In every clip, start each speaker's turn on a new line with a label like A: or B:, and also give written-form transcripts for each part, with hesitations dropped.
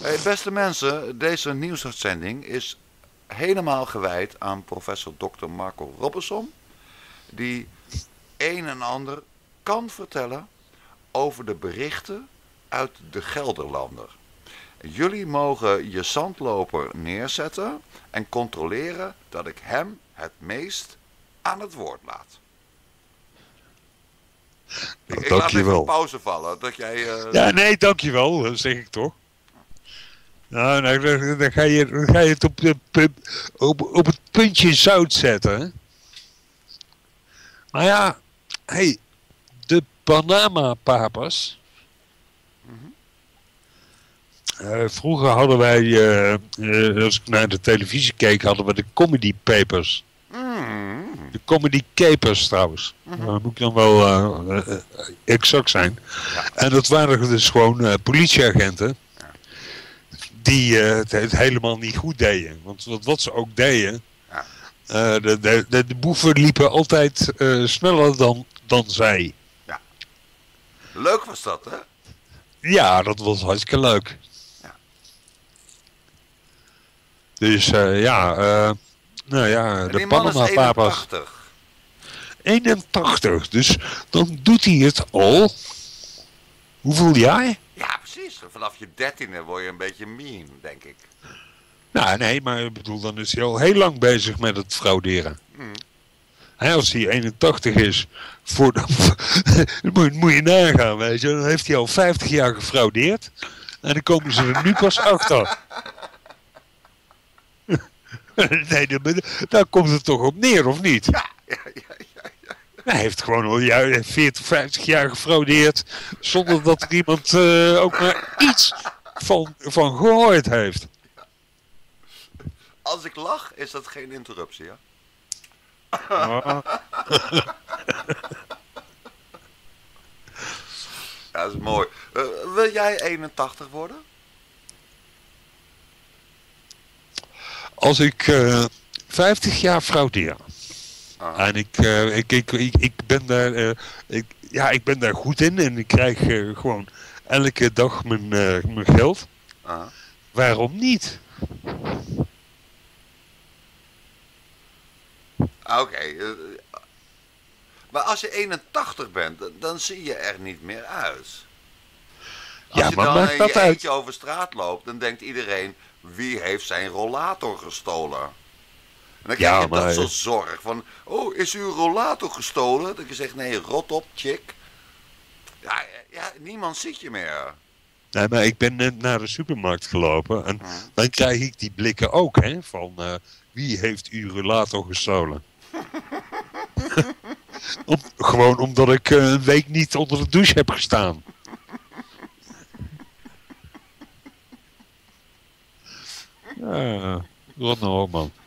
A: Hey, beste mensen, deze nieuwsuitzending is helemaal gewijd aan professor Dr. Marco Robinson, die een en ander kan vertellen over de berichten uit de Gelderlander. Jullie mogen je zandloper neerzetten en controleren dat ik hem het meest aan het woord laat. Ik laat even een pauze vallen. Dat jij,
B: Ja, nee, dankjewel, dat zeg ik toch. Nou, dan ga je het op het puntje zout zetten. Hè? Maar ja, hey, de Panama-papers. Vroeger hadden wij, als ik naar de televisie keek, hadden we de Comedy Papers. De Comedy Capers trouwens. Moet ik dan wel exact zijn.
A: Ja.
B: En dat waren dus gewoon politieagenten. Die het helemaal niet goed deden. Want wat ze ook deden. Ja. De boeven liepen altijd sneller dan zij.
A: Ja. Leuk was dat, hè?
B: Ja, dat was hartstikke leuk.
A: Ja.
B: Dus nou ja, de Panama-papers. 81, dus dan doet hij het al. Hoeveel jaar?
A: Ja, precies. Vanaf je 13e word je een beetje mean, denk ik.
B: Nou, nee, maar ik bedoel, dan is hij al heel lang bezig met het frauderen. Als hij 81 is, moet je nagaan, weet je. Dan heeft hij al 50 jaar gefraudeerd. En dan komen ze er nu pas achter. Nee, daar komt het toch op neer, of niet?
A: Ja.
B: Hij heeft gewoon al 40, 50 jaar gefraudeerd. Zonder dat er iemand ook maar iets van gehoord heeft.
A: Als ik lach, is dat geen interruptie, ja? Ja, dat is mooi. Wil jij 81 worden?
B: Als ik 50 jaar fraudeer. En ik ben daar goed in en ik krijg gewoon elke dag mijn geld. Waarom niet?
A: Oké. Maar als je 81 bent, dan zie je er niet meer uit. Als
B: Ja,
A: je
B: maar
A: dan
B: maakt
A: in
B: dat
A: je
B: uit?
A: eentje over straat loopt, dan denkt iedereen, wie heeft zijn rollator gestolen? En dan krijg je dat soort zorg van, oh, is uw rollator gestolen? Dat je zegt, nee, rot op, chick. Ja, niemand ziet je meer.
B: Nee, maar ik ben net naar de supermarkt gelopen en dan krijg ik die blikken ook, hè, van wie heeft uw rollator gestolen? Gewoon omdat ik een week niet onder de douche heb gestaan. Ja, wat nou op, man.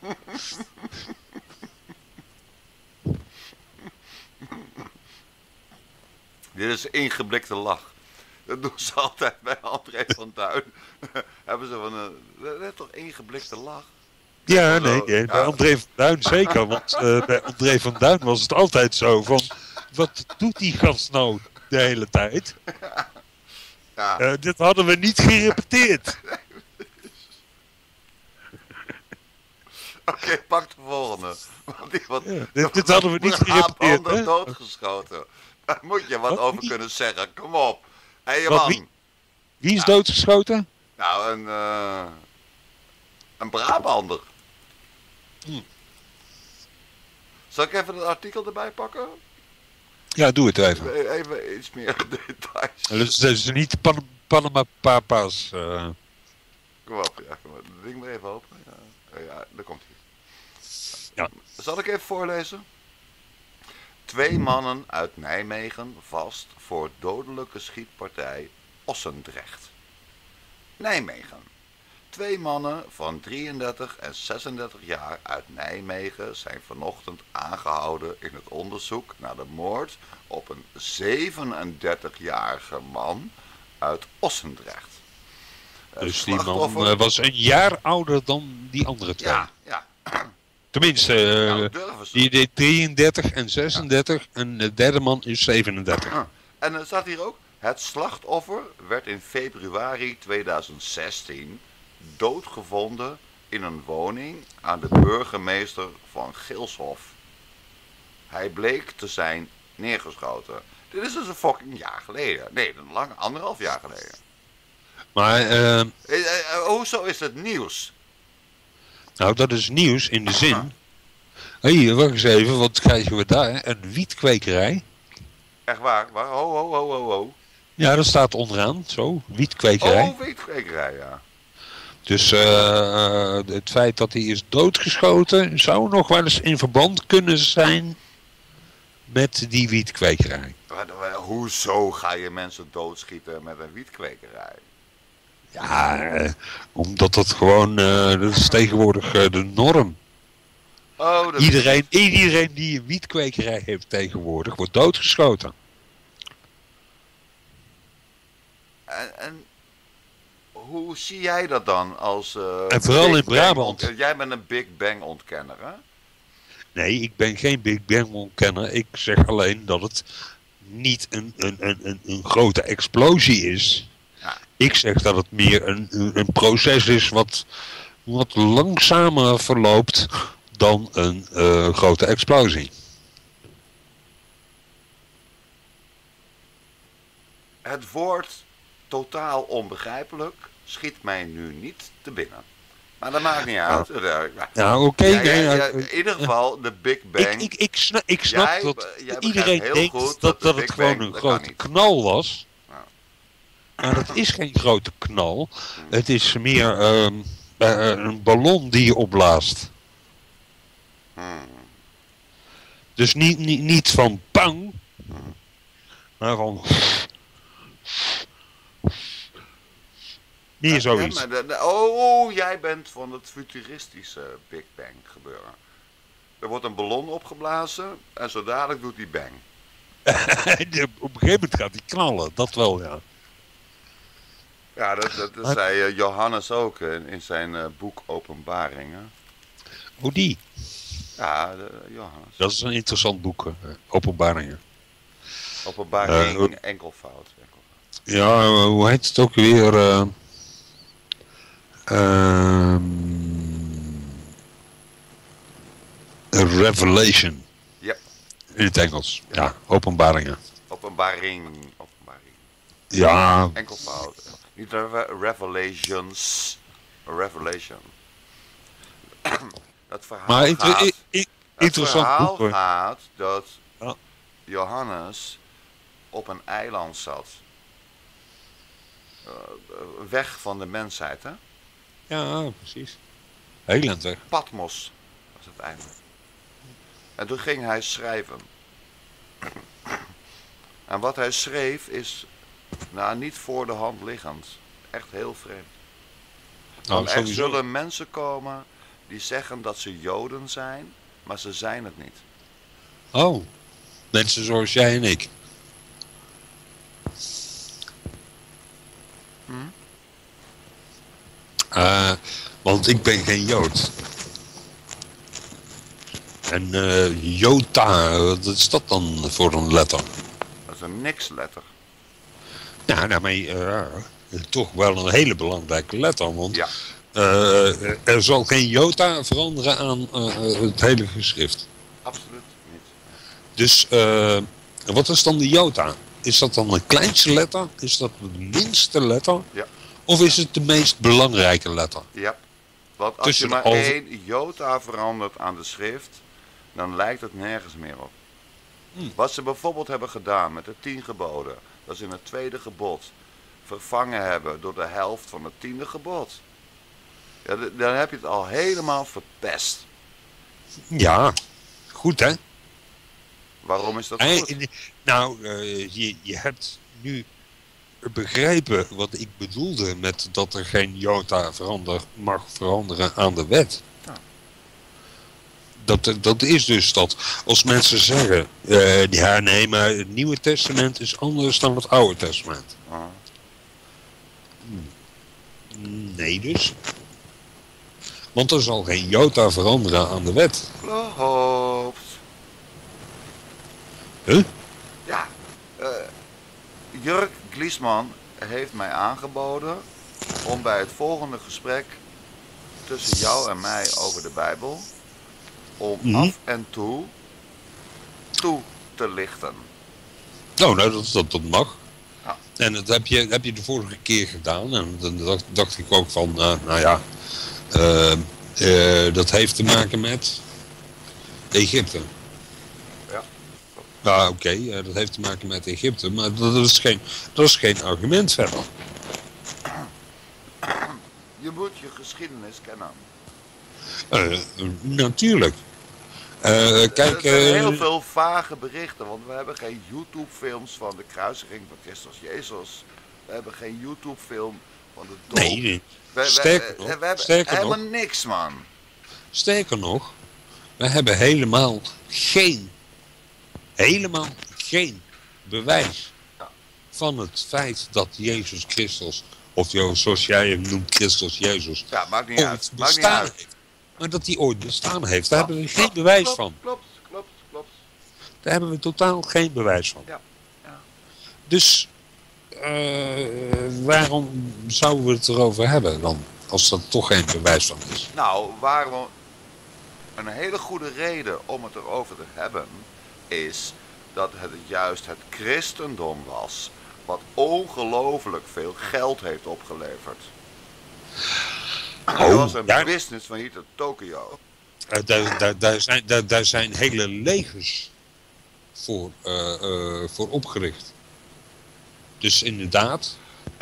A: Dit is een ingeblikte lach. Dat doen ze altijd bij André van Duin. Hebben ze van een toch ingeblikte lach?
B: Ja, nee, bij André van Duin zeker. Want bij André van Duin was het altijd zo van, wat doet die gast nou de hele tijd?
A: Ja.
B: Dit hadden we niet gerepeteerd.
A: Oké, pak de volgende.
B: Dit hadden we niet gerepeteerd.
A: Hè? Doodgeschoten. Daar moet je wat over kunnen zeggen. Kom op. Hé, man.
B: Wie is doodgeschoten?
A: Nou, een Brabander. Zal ik even het artikel erbij pakken?
B: Ja, doe het even.
A: Even iets meer details.
B: Dus dat is niet Panama Papa's.
A: Kom op, ja, kom op. Het ding maar even open. Ja, daar komt hij.
B: Ja.
A: Zal ik even voorlezen? 2 mannen uit Nijmegen vast voor dodelijke schietpartij Ossendrecht. Nijmegen. 2 mannen van 33 en 36 jaar uit Nijmegen zijn vanochtend aangehouden in het onderzoek naar de moord op een 37-jarige man uit Ossendrecht.
B: Dus die man was een jaar ouder dan die andere 2.
A: Ja.
B: Tenminste, die deed 33 en 36 en de derde man is 37.
A: En er staat hier ook, Het slachtoffer werd in februari 2016 doodgevonden in een woning aan de burgemeester van Gilshof. Hij bleek te zijn neergeschoten. Dit is dus een fucking jaar geleden. Nee, lang, 1,5 jaar geleden.
B: Maar,
A: hoezo is het nieuws?
B: nou, dat is nieuws in de zin... Hé, wacht eens even, wat krijgen we daar? Een wietkwekerij.
A: Echt waar? Ho.
B: Ja, dat staat onderaan, zo, wietkwekerij.
A: Oh, wietkwekerij, ja.
B: Dus het feit dat hij is doodgeschoten zou nog wel eens in verband kunnen zijn met die wietkwekerij.
A: Hoezo ga je mensen doodschieten met een wietkwekerij?
B: Ja, omdat dat gewoon, dat is tegenwoordig de norm.
A: Oh,
B: Iedereen die een wietkwekerij heeft tegenwoordig wordt doodgeschoten.
A: En hoe zie jij dat dan als...
B: en vooral in Brabant.
A: Jij bent een Big Bang ontkenner, hè?
B: Nee, ik ben geen Big Bang ontkenner. Ik zeg alleen dat het niet een grote explosie is.
A: Ja.
B: Ik zeg dat het meer een proces is wat langzamer verloopt dan een grote explosie.
A: Het woord totaal onbegrijpelijk schiet mij nu niet te binnen. Maar dat maakt niet uit.
B: Ja, oké.
A: In ieder geval, de Big Bang.
B: Ik snap dat iedereen denkt dat het gewoon een grote knal was.
A: Ja.
B: Maar dat is geen grote knal. Het is meer een ballon die je opblaast. Dus niet van bang, maar van... Meer zoiets.
A: Ja, maar jij bent van het futuristische Big Bang gebeuren. Er wordt een ballon opgeblazen en zo dadelijk doet die bang.
B: Op een gegeven moment gaat die knallen, dat wel, ja.
A: Ja, dat zei Johannes ook in zijn boek Openbaringen.
B: Hoe die?
A: Ja, Johannes.
B: Dat is een interessant boek, Openbaringen.
A: Openbaring, enkelvoud.
B: Ja, hoe heet het ook weer? Revelation.
A: Ja.
B: In het Engels. Ja, openbaringen.
A: Openbaring.
B: Ja.
A: Enkelvoud. Niet Revelations. Revelation. Dat verhaal
B: maar
A: interessant
B: boek,
A: gaat dat Johannes op een eiland zat. Weg van de mensheid, hè?
B: Ja, precies. Heel eind weg.
A: Patmos was het einde. En toen ging hij schrijven. En wat hij schreef is niet voor de hand liggend. Echt heel vreemd. Want er zullen mensen komen die zeggen dat ze Joden zijn, maar ze zijn het niet.
B: Oh, mensen zoals jij en ik. Want ik ben geen Jood. En Jota, wat is dat dan voor een letter?
A: Dat is een niks-letter.
B: Ja, nou, maar toch wel een hele belangrijke letter. Want
A: ja.
B: Er zal geen jota veranderen aan het hele geschrift.
A: Absoluut niet.
B: Dus wat is dan de jota? Is dat dan de kleinste letter? Is dat de minste letter?
A: Ja.
B: Of is het de meest belangrijke letter?
A: Ja. Want als je maar 1 jota verandert aan de schrift, dan lijkt het nergens meer op. Wat ze bijvoorbeeld hebben gedaan met de 10 geboden, dat ze in het 2e gebod vervangen hebben door de helft van het 10e gebod. Ja, dan heb je het al helemaal verpest.
B: Ja, goed hè?
A: Waarom is dat goed?
B: Nou, je hebt nu begrepen wat ik bedoelde met dat er geen jota mag veranderen aan de wet.
A: Ja.
B: Dat is dus dat als mensen zeggen, ja nee, maar het Nieuwe Testament is anders dan het Oude Testament. Nee dus. Want er zal geen jota veranderen aan de wet.
A: Klopt.
B: Huh?
A: Ja. Jurk Kliesman heeft mij aangeboden om bij het volgende gesprek tussen jou en mij over de Bijbel om af en toe te lichten.
B: Oh, nou, dat mag.
A: Ja.
B: En dat heb je de vorige keer gedaan. En dan dacht ik ook van, dat heeft te maken met Egypte.
A: Ja.
B: Ja, oké, dat heeft te maken met Egypte. Maar dat is geen argument verder.
A: Je moet je geschiedenis kennen.
B: Natuurlijk. Kijk,
A: er zijn heel veel vage berichten, want we hebben geen YouTube-films van de kruisiging van Christus Jezus. We hebben geen YouTube-film van de dood.
B: Nee,
A: we hebben helemaal niks, man.
B: Sterker nog, we hebben helemaal geen bewijs van het feit dat Jezus Christus, of zoals jij hem noemt, Christus Jezus,
A: ja, maakt niet uit.
B: Heeft. Maar dat hij ooit bestaan heeft, daar hebben we geen bewijs van.
A: Klopt.
B: Daar hebben we totaal geen bewijs van.
A: Ja.
B: Dus waarom zouden we het erover hebben dan, als er toch geen bewijs van is?
A: Nou, een hele goede reden om het erover te hebben is dat het juist het christendom was wat ongelooflijk veel geld heeft opgeleverd. Dat was een business van hier tot Tokio.
B: Daar zijn hele legers voor opgericht. Dus inderdaad,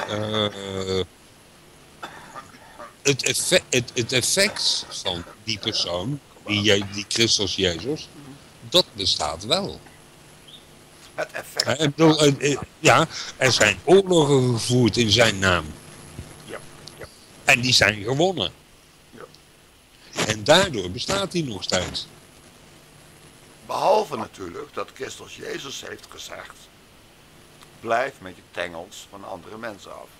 B: het effect van die persoon, die Christus Jezus, dat bestaat wel.
A: Het effect.
B: Er zijn oorlogen gevoerd in zijn naam.
A: Ja.
B: En die zijn gewonnen.
A: Ja.
B: En daardoor bestaat hij nog steeds.
A: Behalve natuurlijk dat Christus Jezus heeft gezegd: blijf met je tengels van andere mensen af.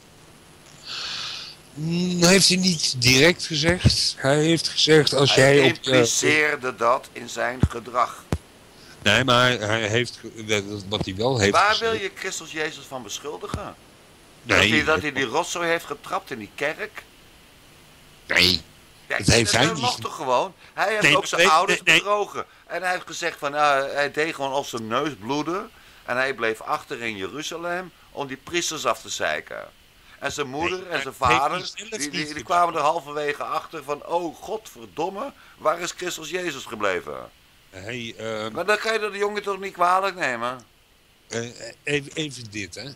B: Heeft hij niet direct gezegd. Hij heeft gezegd als jij
A: Hij impliceerde dat in zijn gedrag.
B: Nee, maar hij heeft, wat hij wel heeft
A: Waar
B: gezegd.
A: wil je Christus Jezus van beschuldigen?
B: Nee,
A: dat hij die rotzooi heeft getrapt in die kerk?
B: Nee.
A: Ja,
B: dat heeft hij
A: mag
B: niet.
A: toch gewoon? Hij heeft ook zijn ouders bedrogen. En hij heeft gezegd van, hij deed gewoon of zijn neus bloedde. En hij bleef achter in Jeruzalem om die priesters af te zeiken. En zijn moeder en zijn vader, die kwamen er halverwege achter van, oh godverdomme, waar is Christus Jezus gebleven? Maar dan kan je de jongen toch niet kwalijk nemen?
B: Even dit, hè.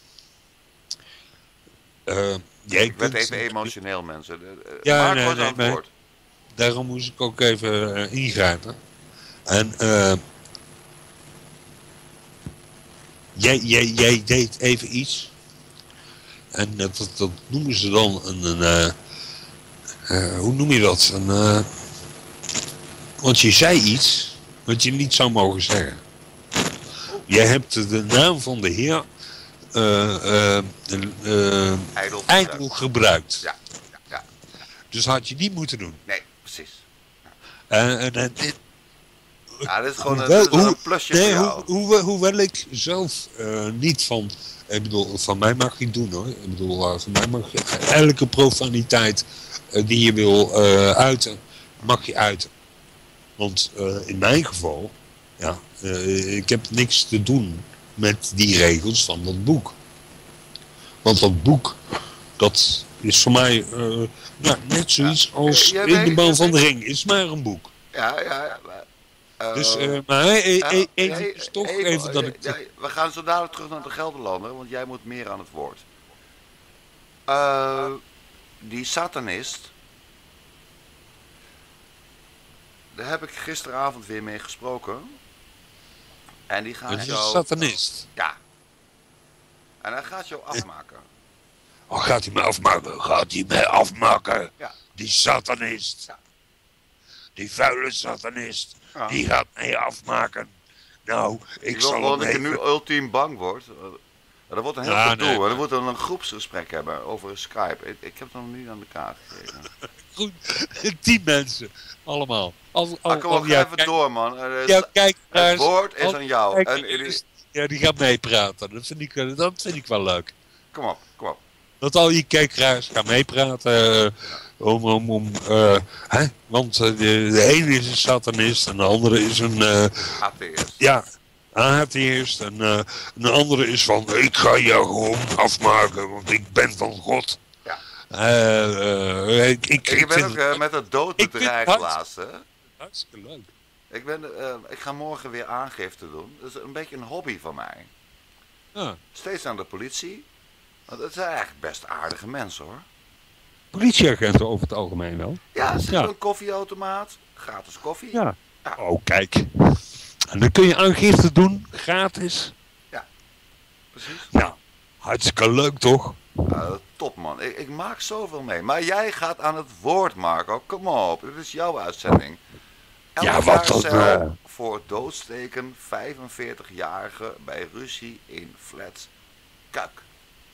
A: Ik werd even emotioneel, mensen.
B: Ja,
A: Mark was aan het woord.
B: Daarom moest ik ook even ingrijpen. En jij deed even iets. En dat noemen ze dan hoe noem je dat? Want je zei iets wat je niet zou mogen zeggen. Jij hebt de naam van de Heer ijdel gebruikt.
A: Ja.
B: Dus had je niet moeten doen.
A: Nee, precies.
B: Ja,
A: dit is gewoon een plusje voor jou.
B: Hoewel ik zelf niet van... Ik bedoel, van mij mag je het doen hoor. Ik bedoel, van mij mag je elke profaniteit die je wil uiten, mag je uiten. Want in mijn geval, ja, ik heb niks te doen met die regels van dat boek. Want dat boek, dat is voor mij net zoiets als in de Baan van de Ring. Is maar een boek.
A: Ja.
B: Dus, maar even dat ik...
A: we gaan zo dadelijk terug naar de Gelderlander, want jij moet meer aan het woord. Die satanist, daar heb ik gisteravond weer mee gesproken. En die gaat jou...
B: Een satanist?
A: Ja. En hij gaat jou afmaken.
B: Oh, gaat hij mij afmaken? Gaat hij mij afmaken?
A: Ja.
B: Die satanist.
A: Ja.
B: Die vuile satanist. Ja. Die gaat mij afmaken. Nou, ik zal
A: gewoon dat je nu ultiem bang wordt. Dat wordt een heel gedoe. We moeten een groepsgesprek hebben over Skype. Ik heb het nog niet aan de kaart gekregen.
B: Goed, 10 mensen. Allemaal.
A: Kom even door, man.
B: Kijk,
A: het woord is aan jou.
B: die gaat meepraten. Dat vind ik wel leuk.
A: Kom op.
B: Dat al je kijkeraars gaan meepraten. Want de ene is een satanist en de andere is een...
A: atheïst.
B: Ja, atheïst. En een andere is van, ik ga jou gewoon afmaken, want ik ben van God.
A: Ja.
B: Ik
A: ben ook met het dood bedreigd laatst.
B: Hartstikke leuk.
A: Ik ga morgen weer aangifte doen. Dat is een beetje een hobby van mij.
B: Ja.
A: Steeds aan de politie. Want het zijn eigenlijk best aardige mensen, hoor.
B: Politieagenten over het algemeen wel.
A: Ja, ze hebben een koffieautomaat. Gratis koffie.
B: Ja. Oh, kijk. En dan kun je aangifte doen, gratis.
A: Ja, precies.
B: Nou, hartstikke leuk toch?
A: Top, man. Ik maak zoveel mee. Maar jij gaat aan het woord, Marco. Kom op, dit is jouw uitzending. Wat dan? Voor doodsteken 45-jarige bij ruzie in flat Kuik.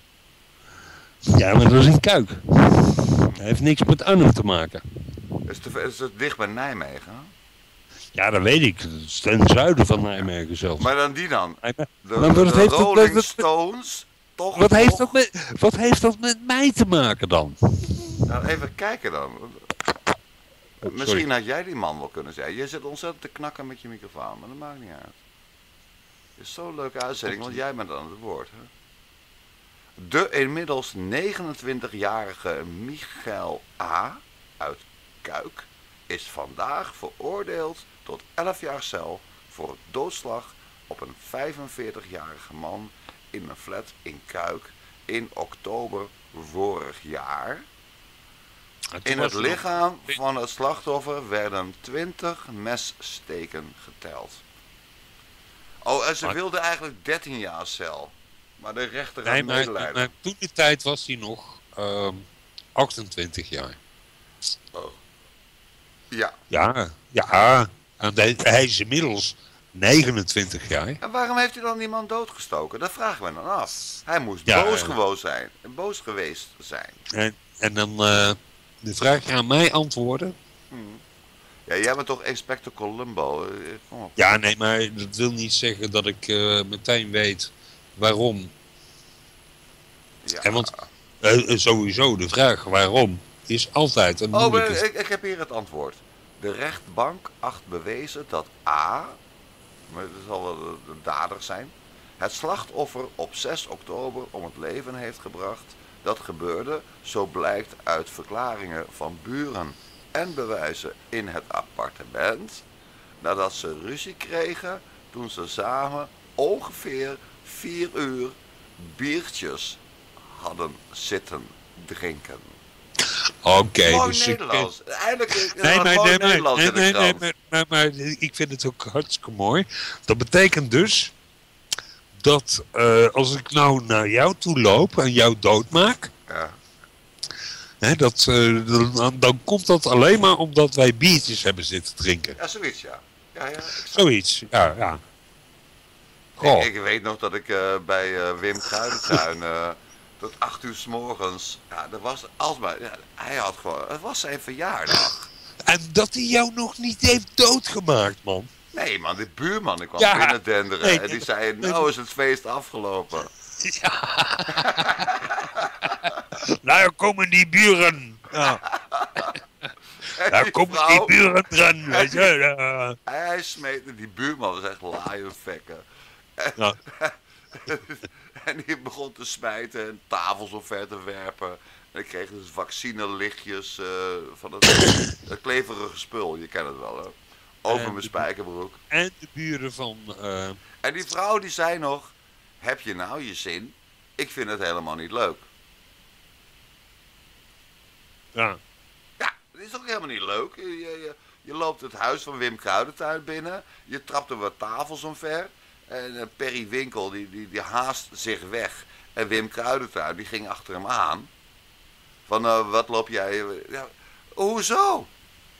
B: Ja, maar dat is een Kuik. Dat heeft niks met Arnhem te maken.
A: Is het dicht bij Nijmegen?
B: Ja, dat weet ik. Het is ten zuiden van Nijmegen zelfs.
A: Maar dan die dan?
B: De
A: Rolling Stones? Toch?
B: Wat heeft dat met mij te maken dan?
A: Nou, even kijken dan. Misschien had jij die man wel kunnen zijn. Je zit ontzettend te knakken met je microfoon, maar dat maakt niet uit. Het is zo'n leuke uitzending, want jij bent aan het woord. Hè? De inmiddels 29-jarige Michael A. uit Kuik is vandaag veroordeeld tot 11 jaar cel voor het doodslag op een 45-jarige man in een flat in Kuik in oktober vorig jaar. In het lichaam van het slachtoffer werden 20 messteken geteld. Oh, en ze wilden eigenlijk 13 jaar cel. Maar de rechter had medelijden.
B: Maar toen die tijd was hij nog 28 jaar.
A: Oh. Ja.
B: Ja. En hij is inmiddels 29 jaar.
A: En waarom heeft hij dan die man doodgestoken? Dat vragen we dan af. Hij moest boos geweest zijn.
B: En dan de vraag je aan mij antwoorden.
A: Ja, jij bent toch Inspector Columbo? Kom op.
B: Ja, nee, maar dat wil niet zeggen dat ik meteen weet waarom.
A: Ja.
B: En want sowieso de vraag waarom is altijd een moeilijke...
A: Ik heb hier het antwoord. De rechtbank acht bewezen dat A, maar het zal wel de dader zijn, het slachtoffer op 6 oktober om het leven heeft gebracht. Dat gebeurde, zo blijkt uit verklaringen van buren en bewijzen in het appartement, nadat ze ruzie kregen toen ze samen ongeveer 4 uur biertjes hadden zitten drinken.
B: Oké,
A: mooi
B: dus
A: Nederlands. Eindelijk
B: maar ik vind het ook hartstikke mooi. Dat betekent dus dat als ik nou naar jou toe loop en jou doodmaak, hè, dan komt dat alleen maar omdat wij biertjes hebben zitten drinken.
A: Ja, zoiets, ja.
B: Zoiets, ja.
A: Ik weet nog dat ik bij Wim Kruidentuin tot 8 uur 's morgens, dat was alsmaar, hij had gewoon, het was zijn verjaardag.
B: En dat hij jou nog niet heeft doodgemaakt, man.
A: Nee, man, die buurman, die kwam binnen denderen en die zei, nou is het feest afgelopen.
B: Ja. Nou komen die buren. Ja. Daar komen die buren dran. Weet je.
A: Hij smeette, die buurman was echt laaienvekken.
B: Ja.
A: En die begon te smijten en tafels omver te werpen. En ik kreeg dus vaccinelichtjes van het kleverige spul, je kent het wel, hè. Over mijn spijkerbroek.
B: En de buren van...
A: En die vrouw die zei nog, heb je nou je zin? Ik vind het helemaal niet leuk.
B: Ja.
A: Ja, dat is ook helemaal niet leuk. Je loopt het huis van Wim Kruidentuin binnen. Je trapt er wat tafels omver. En Perry Winkel die haast zich weg. En Wim Kruidentuin die ging achter hem aan. Van wat loop jij... Ja, hoezo?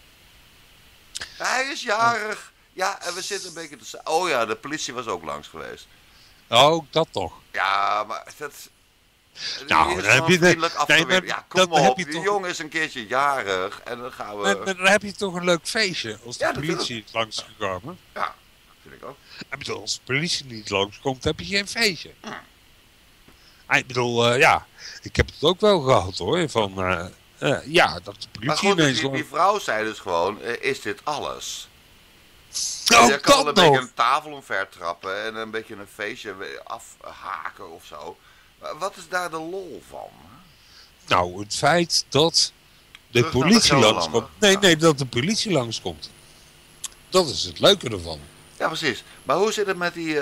A: Hij is jarig. Ja, en we zitten een beetje te... Oh ja, de politie was ook langs geweest.
B: Oh, dat toch?
A: Ja, maar dat...
B: Nou, dan heb je...
A: Ja, kom op. Die jongen is een keertje jarig. En dan gaan we...
B: Maar dan heb je toch een leuk feestje als de politie is langsgekomen.
A: Ja. vind ik ook.
B: Ik bedoel, als de politie niet langskomt, heb je geen feestje. Ik bedoel, ik heb het ook wel gehad hoor, van, dat de politie
A: Maar goed,
B: ineens...
A: die vrouw zei dus gewoon, is dit alles?
B: Oh,
A: je kan wel
B: dat
A: een beetje
B: nog!
A: een tafel omver trappen en een beetje een feestje afhaken of zo. Maar wat is daar de lol van?
B: Nou, het feit dat de
A: Terug naar de
B: politie
A: Gelderlander.
B: langskomt. Nee, dat de politie langskomt. Dat is het leuke ervan.
A: Ja, precies. Maar hoe zit het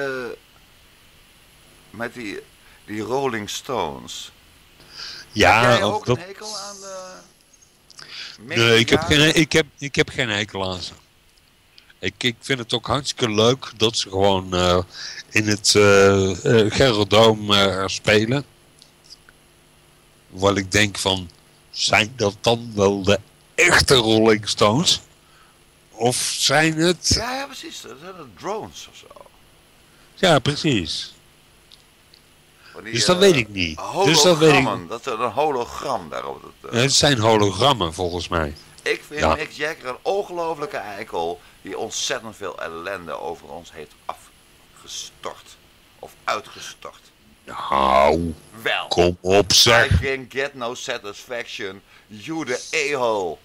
A: met die Rolling Stones?
B: Ja,
A: heb jij
B: of
A: ook
B: dat...
A: een hekel aan de...
B: Nee, ik heb geen hekel aan ze. Ik vind het ook hartstikke leuk dat ze gewoon in het Gelderdoom spelen. Wat ik denk van, zijn dat dan wel de echte Rolling Stones? Of zijn het...
A: Ja, precies. Dat zijn de drones of zo.
B: Ja, precies.
A: Die,
B: Dus dat weet ik niet.
A: Hologrammen, dat is een hologram daarop.
B: Het zijn hologrammen volgens mij.
A: Ik vind Mick Jagger een ongelofelijke eikel die ontzettend veel ellende over ons heeft afgestort. Of uitgestort.
B: Nou,
A: Wel.
B: kom op zeg.
A: I can get no satisfaction. You the a-hole.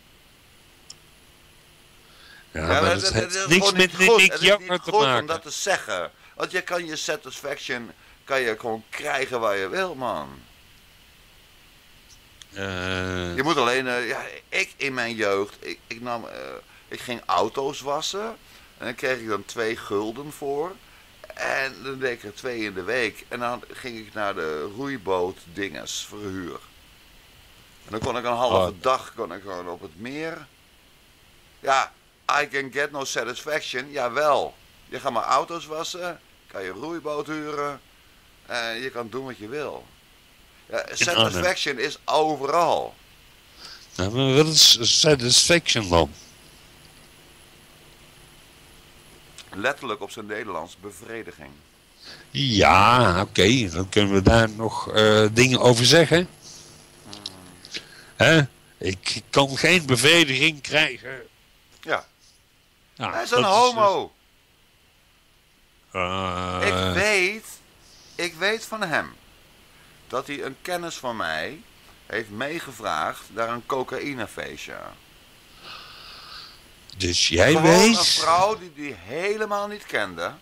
B: Ja, maar dat heeft niks met Mick Jagger te maken.
A: Om dat te zeggen. Want je kan je satisfaction gewoon krijgen waar je wil, man. Je moet alleen, ik in mijn jeugd, ik ging auto's wassen. En dan kreeg ik dan 2 gulden voor. En dan deed ik er 2 in de week. En dan ging ik naar de roeiboot dinges verhuur. En dan kon ik een halve dag gewoon op het meer. Ja, I can get no satisfaction. Jawel. Je gaat maar auto's wassen. Kan je roeiboot huren. En je kan doen wat je wil. Ja, satisfaction is overal.
B: Ja, maar wat is satisfaction dan?
A: Letterlijk op zijn Nederlands bevrediging.
B: Ja, oké. Dan kunnen we daar nog dingen over zeggen. Hè? Ik kan geen bevrediging krijgen.
A: Ja.
B: Ja,
A: hij is een homo.
B: Dus,
A: Ik weet van hem dat hij een kennis van mij heeft meegevraagd naar een cocaïnefeestje.
B: Dus jij
A: Gewoon
B: weet...
A: een vrouw die helemaal niet kende.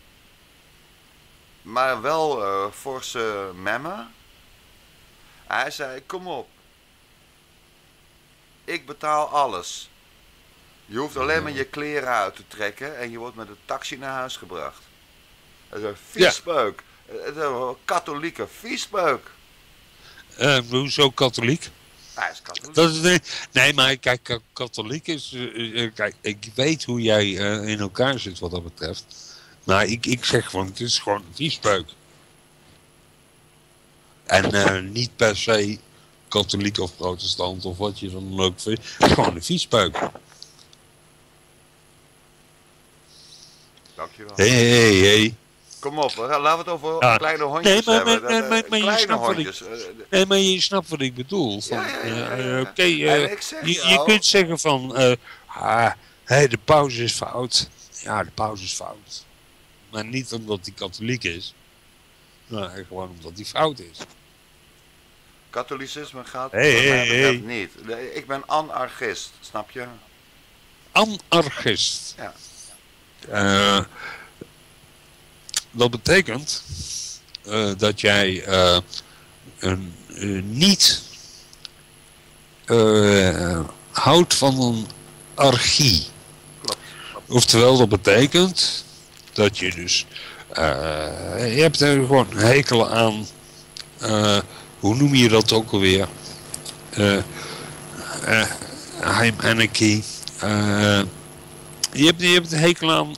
A: Maar wel forse memmen. Hij zei, kom op. Ik betaal alles. Je hoeft alleen maar je kleren uit te trekken en je wordt met een taxi naar huis gebracht. Dat is een viespeuk. Het is een katholieke viespeuk.
B: Hoezo katholiek?
A: Hij is katholiek.
B: Dat is, nee, maar kijk, katholiek is... kijk, ik weet hoe jij in elkaar zit wat dat betreft. Maar ik zeg gewoon, het is gewoon een viespeuk. En niet per se katholiek of protestant of wat je dan leuk vindt. Het is gewoon een viespeuk.
A: Dankjewel.
B: Hey.
A: Kom op, laten we het over kleine hondjes hebben. Kleine hondjes.
B: Nee, maar je snapt wat ik bedoel. Van, Oké, je kunt zeggen van... de pauze is fout. Ja, de pauze is fout. Maar niet omdat hij katholiek is. Maar gewoon omdat hij fout is.
A: Katholicisme gaat betreft niet. Ik ben anarchist, snap je?
B: Anarchist.
A: Ja.
B: Dat betekent dat jij niet houdt van een archie.
A: Klopt.
B: Oftewel, dat betekent dat je dus... je hebt er gewoon hekel aan... hoe noem je dat ook alweer? Heim Anarchy. Je hebt een hekel aan...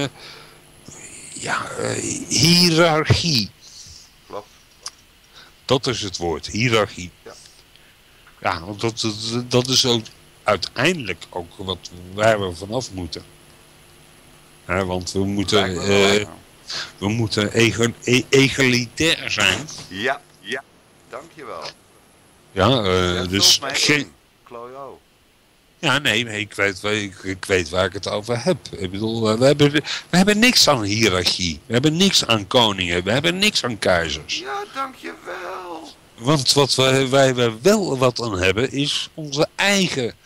B: hiërarchie.
A: Klopt.
B: Dat is het woord, hiërarchie. Ja, want dat is ook uiteindelijk ook waar we vanaf moeten. Want we moeten egalitair zijn.
A: Ja, dankjewel.
B: Ja, dus
A: geen... Klojo.
B: Ja, nee, ik weet waar ik het over heb. Ik bedoel, we hebben niks aan hiërarchie. We hebben niks aan koningen. We hebben niks aan keizers.
A: Ja, dankjewel.
B: Want wat wij wel wat aan hebben, is onze eigen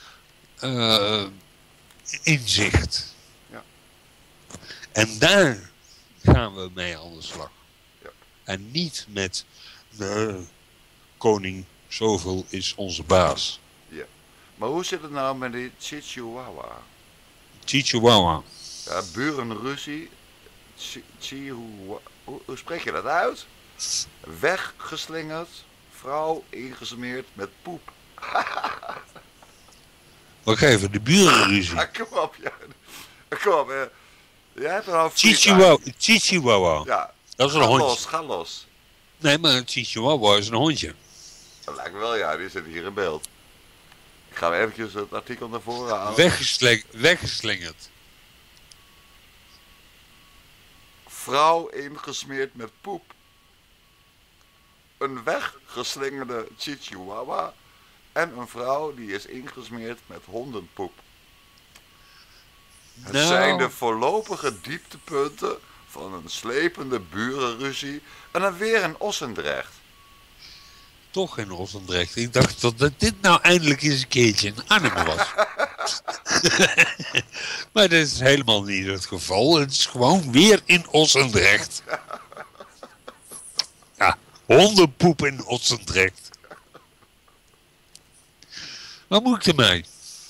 B: inzicht.
A: Ja.
B: En daar gaan we mee aan de slag.
A: Ja.
B: En niet met koning zoveel is onze baas.
A: Ja. Maar hoe zit het nou met die Chihuahua?
B: Chihuahua.
A: Ja, burenruzie. Hoe spreek je dat uit? Weggeslingerd. Vrouw ingesmeerd met poep.
B: Wacht even, de burenruzie.
A: Ja, kom op, ja. Kom op, jij hebt een hoofd.
B: Chihuahua.
A: Ja.
B: Dat is een hondje.
A: Ga los.
B: Nee, maar een Chihuahua is een hondje.
A: Dat lijkt me wel, ja. Die zit hier in beeld. Ik ga eventjes het artikel naar voren halen.
B: Weggeslingerd.
A: Vrouw ingesmeerd met poep. Een weggeslingerde Chihuahua en een vrouw die is ingesmeerd met hondenpoep. Het zijn de voorlopige dieptepunten van een slepende burenruzie en dan weer in Ossendrecht.
B: Toch in Ossendrecht. Ik dacht dat dit nou eindelijk eens een keertje in Arnhem was. Maar dat is helemaal niet het geval. Het is gewoon weer in Ossendrecht. Ja, hondenpoep in Ossendrecht. Wat moet ik ermee?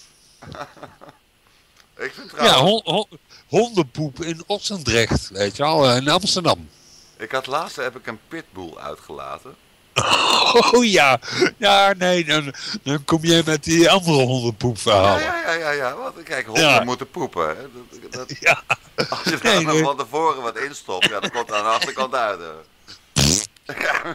A: Ik vind trouwens...
B: Ja, hondenpoep in Ossendrecht, weet je wel, in Amsterdam.
A: Laatst heb ik een pitbull uitgelaten.
B: Oh ja, ja nee, dan kom jij met die andere hondenpoep verhalen.
A: Ja, want kijk, honden moeten poepen. Hè.
B: Ja.
A: Als je daar nog van tevoren wat instopt, ja, dan komt het aan de achterkant uit. Ja.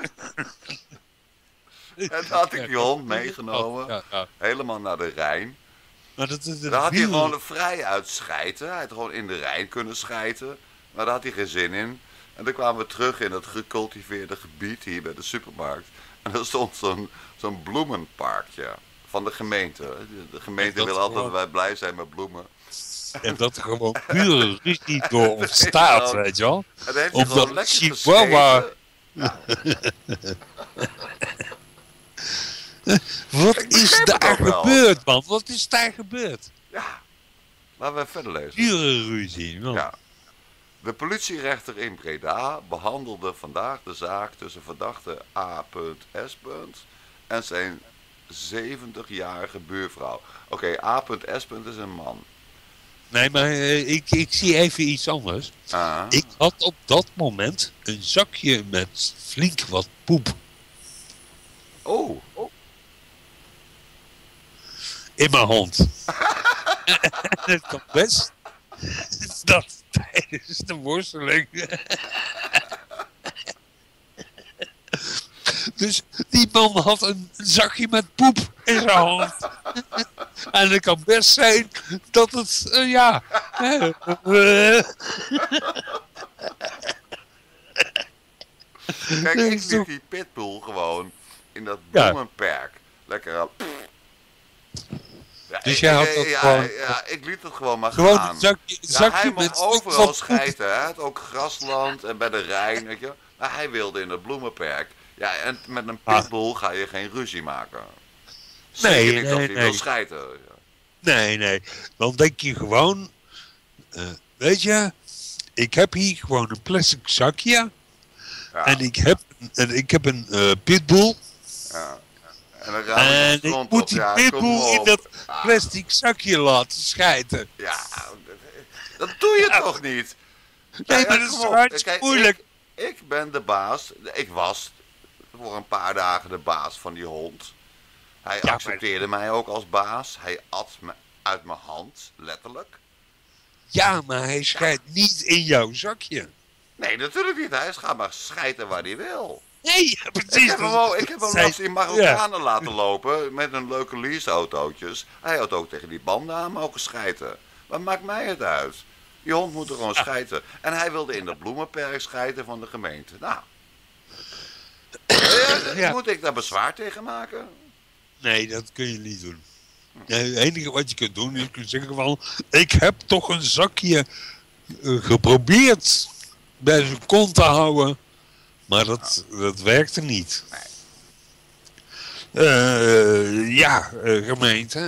A: En toen had ik die hond meegenomen, helemaal naar de Rijn.
B: Maar daar
A: had hij gewoon vrij uit schijten. Hij had gewoon in de Rijn kunnen schijten, maar daar had hij geen zin in. En toen kwamen we terug in het gecultiveerde gebied hier bij de supermarkt. En er stond zo'n bloemenparkje van de gemeente. De gemeente wil altijd dat wij blij zijn met bloemen.
B: En dat er gewoon pure ruzie door ontstaat, weet je wel.
A: En dan heeft hij gewoon lekker
B: Chihuahua.
A: Ja.
B: Wat is daar gebeurd, man? Wat is daar gebeurd?
A: Ja, laten we verder lezen.
B: Pure ruzie, man. Ja.
A: De politierechter in Breda behandelde vandaag de zaak tussen verdachte A.S. en zijn 70-jarige buurvrouw. Oké, A.S. is een man.
B: Nee, maar ik zie even iets anders. Ik had op dat moment een zakje met flink wat poep.
A: Oh.
B: In mijn hand. En het kan best dat tijdens de worsteling. Dus die man had een zakje met poep in zijn hand. En het kan best zijn dat het,
A: Kijk, ik liet die pitbull gewoon in dat bloemenperk. Lekker. Ja,
B: dus jij had dat gewoon...
A: Ja, ik liet het gewoon maar
B: gewoon
A: gaan.
B: Een zakje
A: hij
B: met
A: mocht overal schijten. Hij had ook grasland en bij de Rijn, weet je. Maar hij wilde in het bloemenperk. Ja, en met een pitbull ga je geen ruzie maken. Zeker niet als hij wil schijten. Ja.
B: Nee. Dan denk je gewoon... weet je, ik heb hier gewoon een plastic zakje. Ja. En ik heb een pitbull.
A: Ja.
B: En ik moet die pitbull in dat plastic zakje laten schijten.
A: Ja, dat doe je toch niet?
B: Nee, maar dat is hartstikke moeilijk.
A: Ik ben de baas. Ik was voor een paar dagen de baas van die hond. Hij accepteerde mij ook als baas. Hij at me uit mijn hand, letterlijk.
B: Ja, maar hij schijt niet in jouw zakje.
A: Nee, natuurlijk niet. Hij gaat maar schijten waar hij wil.
B: Nee, precies.
A: Ik heb hem langs die Marokkanen laten lopen met een leuke leaseautootjes. Hij had ook tegen die banden aan mogen schijten. Wat maakt mij het uit? Die hond moet er gewoon schijten. En hij wilde in dat bloemenperk schijten van de gemeente. Nou. Moet ik daar bezwaar tegen maken?
B: Nee, dat kun je niet doen. Het enige wat je kunt doen is zeggen van... Ik heb toch een zakje geprobeerd bij zijn kont te houden. Maar dat werkte niet. Gemeente.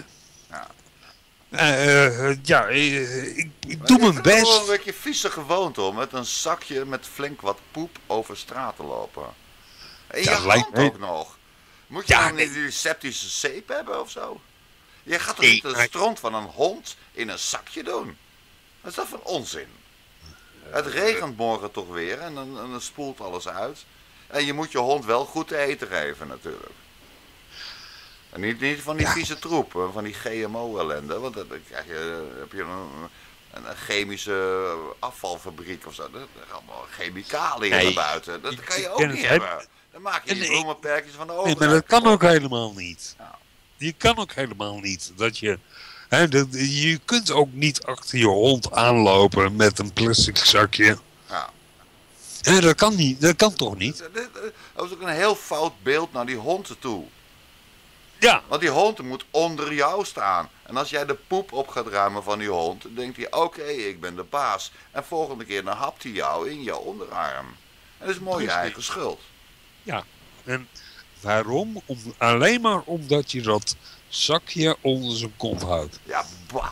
B: Ik doe mijn best.
A: Het is gewoon een beetje vieze gewoonte om met een zakje met flink wat poep over straat te lopen. En je hand ook nog. Moet je dan niet die septische zeep hebben of zo? Je gaat toch niet de stront van een hond in een zakje doen? Wat is dat voor onzin? Het regent morgen toch weer en dan spoelt alles uit. En je moet je hond wel goed te eten geven natuurlijk. En niet van die vieze troep, van die GMO-ellende. Want dan heb je een chemische afvalfabriek of zo. Dat is allemaal chemicaliën naar buiten. Dat kan je ook niet hebben. Dan maak je die bloemenperkjes van de overheid.
B: Nee, maar dat kan ook helemaal niet. Je kan ook helemaal niet. Je kunt ook niet achter je hond aanlopen met een plastic zakje. Ja, dat kan niet. Dat kan toch niet?
A: Dat is ook een heel fout beeld naar die honden toe.
B: Ja.
A: Want die hond moet onder jou staan. En als jij de poep op gaat ruimen van die hond, dan denkt hij, oké, ik ben de baas. En volgende keer dan hapt hij jou in je onderarm. En dat is mooi je eigen schuld.
B: Ja. En waarom? Alleen maar omdat je dat zakje onder zijn kont houdt.
A: Ja, bah.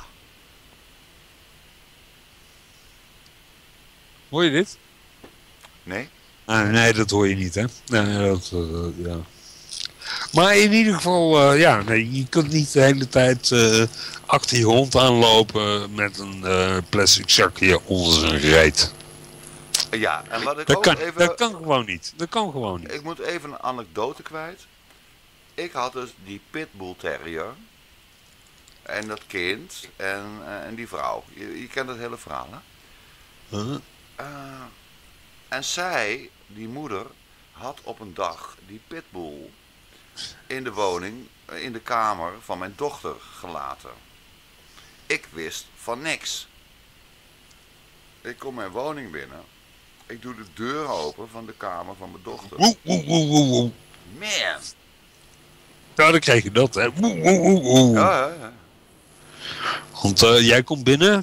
B: Hoor je dit?
A: Nee?
B: Nee, dat hoor je niet, hè? Nee, ja. Maar in ieder geval, je kunt niet de hele tijd achter je hond aanlopen met een plastic zakje onder zijn reet.
A: Ja, en wat ik
B: dat
A: ook
B: kan,
A: even...
B: Dat kan gewoon niet. Dat kan gewoon niet.
A: Ik moet even een anekdote kwijt. Ik had dus die pitbull terrier. En dat kind en die vrouw. Je kent het hele verhaal, hè? En zij, die moeder, had op een dag die pitbull in de woning, in de kamer van mijn dochter gelaten. Ik wist van niks. Ik kom mijn woning binnen. Ik doe de deur open van de kamer van mijn dochter.
B: Woe.
A: Man.
B: Nou, dan krijg je dat, hè.
A: Ja.
B: Want jij komt binnen.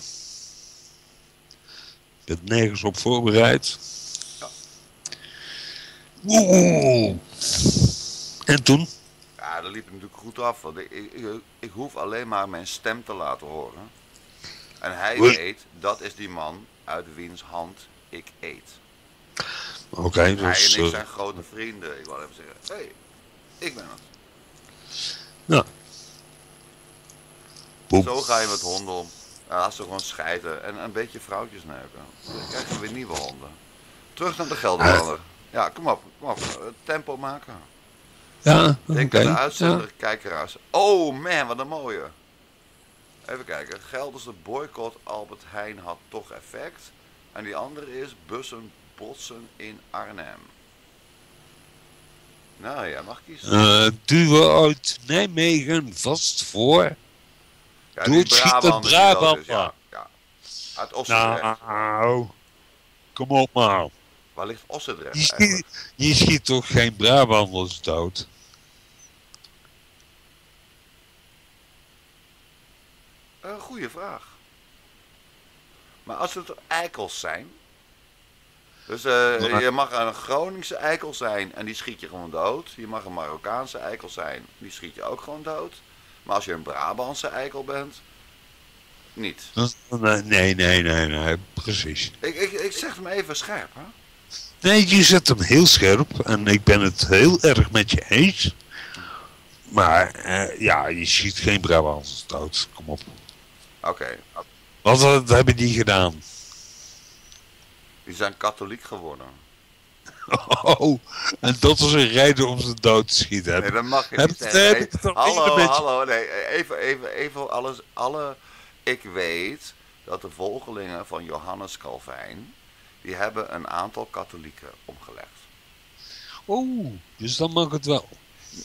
B: Je bent nergens op voorbereid.
A: Ja.
B: En toen?
A: Ja, dat liep natuurlijk goed af. Want ik hoef alleen maar mijn stem te laten horen. En hij weet, dat is die man uit wiens hand ik eet.
B: Oké, dus...
A: Hij en ik zijn grote vrienden. Ik wil even zeggen, hé, ik ben het.
B: Ja. Boem.
A: Zo ga je met honden om. Laat ze gewoon scheiden en een beetje vrouwtjes neuken. Dan krijgen we weer nieuwe honden. Terug naar de Gelderlander. Ja, kom op. Tempo maken.
B: Ja,
A: Denk aan de uitzender, kijkeraars. Oh man, wat een mooie. Even kijken. Gelderse boycott Albert Heijn had toch effect. En die andere is bussen botsen in Arnhem. Nou ja, mag kiezen.
B: Duwen uit Nijmegen vast voor.
A: Ja,
B: doodschietend Brabant.
A: Ja. Uit Ossendrecht.
B: Nou, kom op maar.
A: Waar ligt Ossendrecht eigenlijk?
B: Je schiet toch geen Brabanders dood?
A: Goeie vraag. Maar als het eikels zijn. Dus je mag een Groningse eikel zijn en die schiet je gewoon dood. Je mag een Marokkaanse eikel zijn, die schiet je ook gewoon dood. Maar als je een Brabantse eikel bent, niet.
B: Nee, precies.
A: Ik zeg hem even scherp, hè?
B: Nee, je zet hem heel scherp en ik ben het heel erg met je eens. Maar je schiet geen Brabanters dood, kom op.
A: Oké.
B: Wat hebben die gedaan?
A: Die zijn katholiek geworden.
B: Oh, en dat is een reden om ze dood te schieten.
A: Nee, dat mag je niet. Hallo, nee, even alles. Ik weet dat de volgelingen van Johannes Calvijn, die hebben een aantal katholieken omgelegd.
B: Oh, dus dan mag het wel.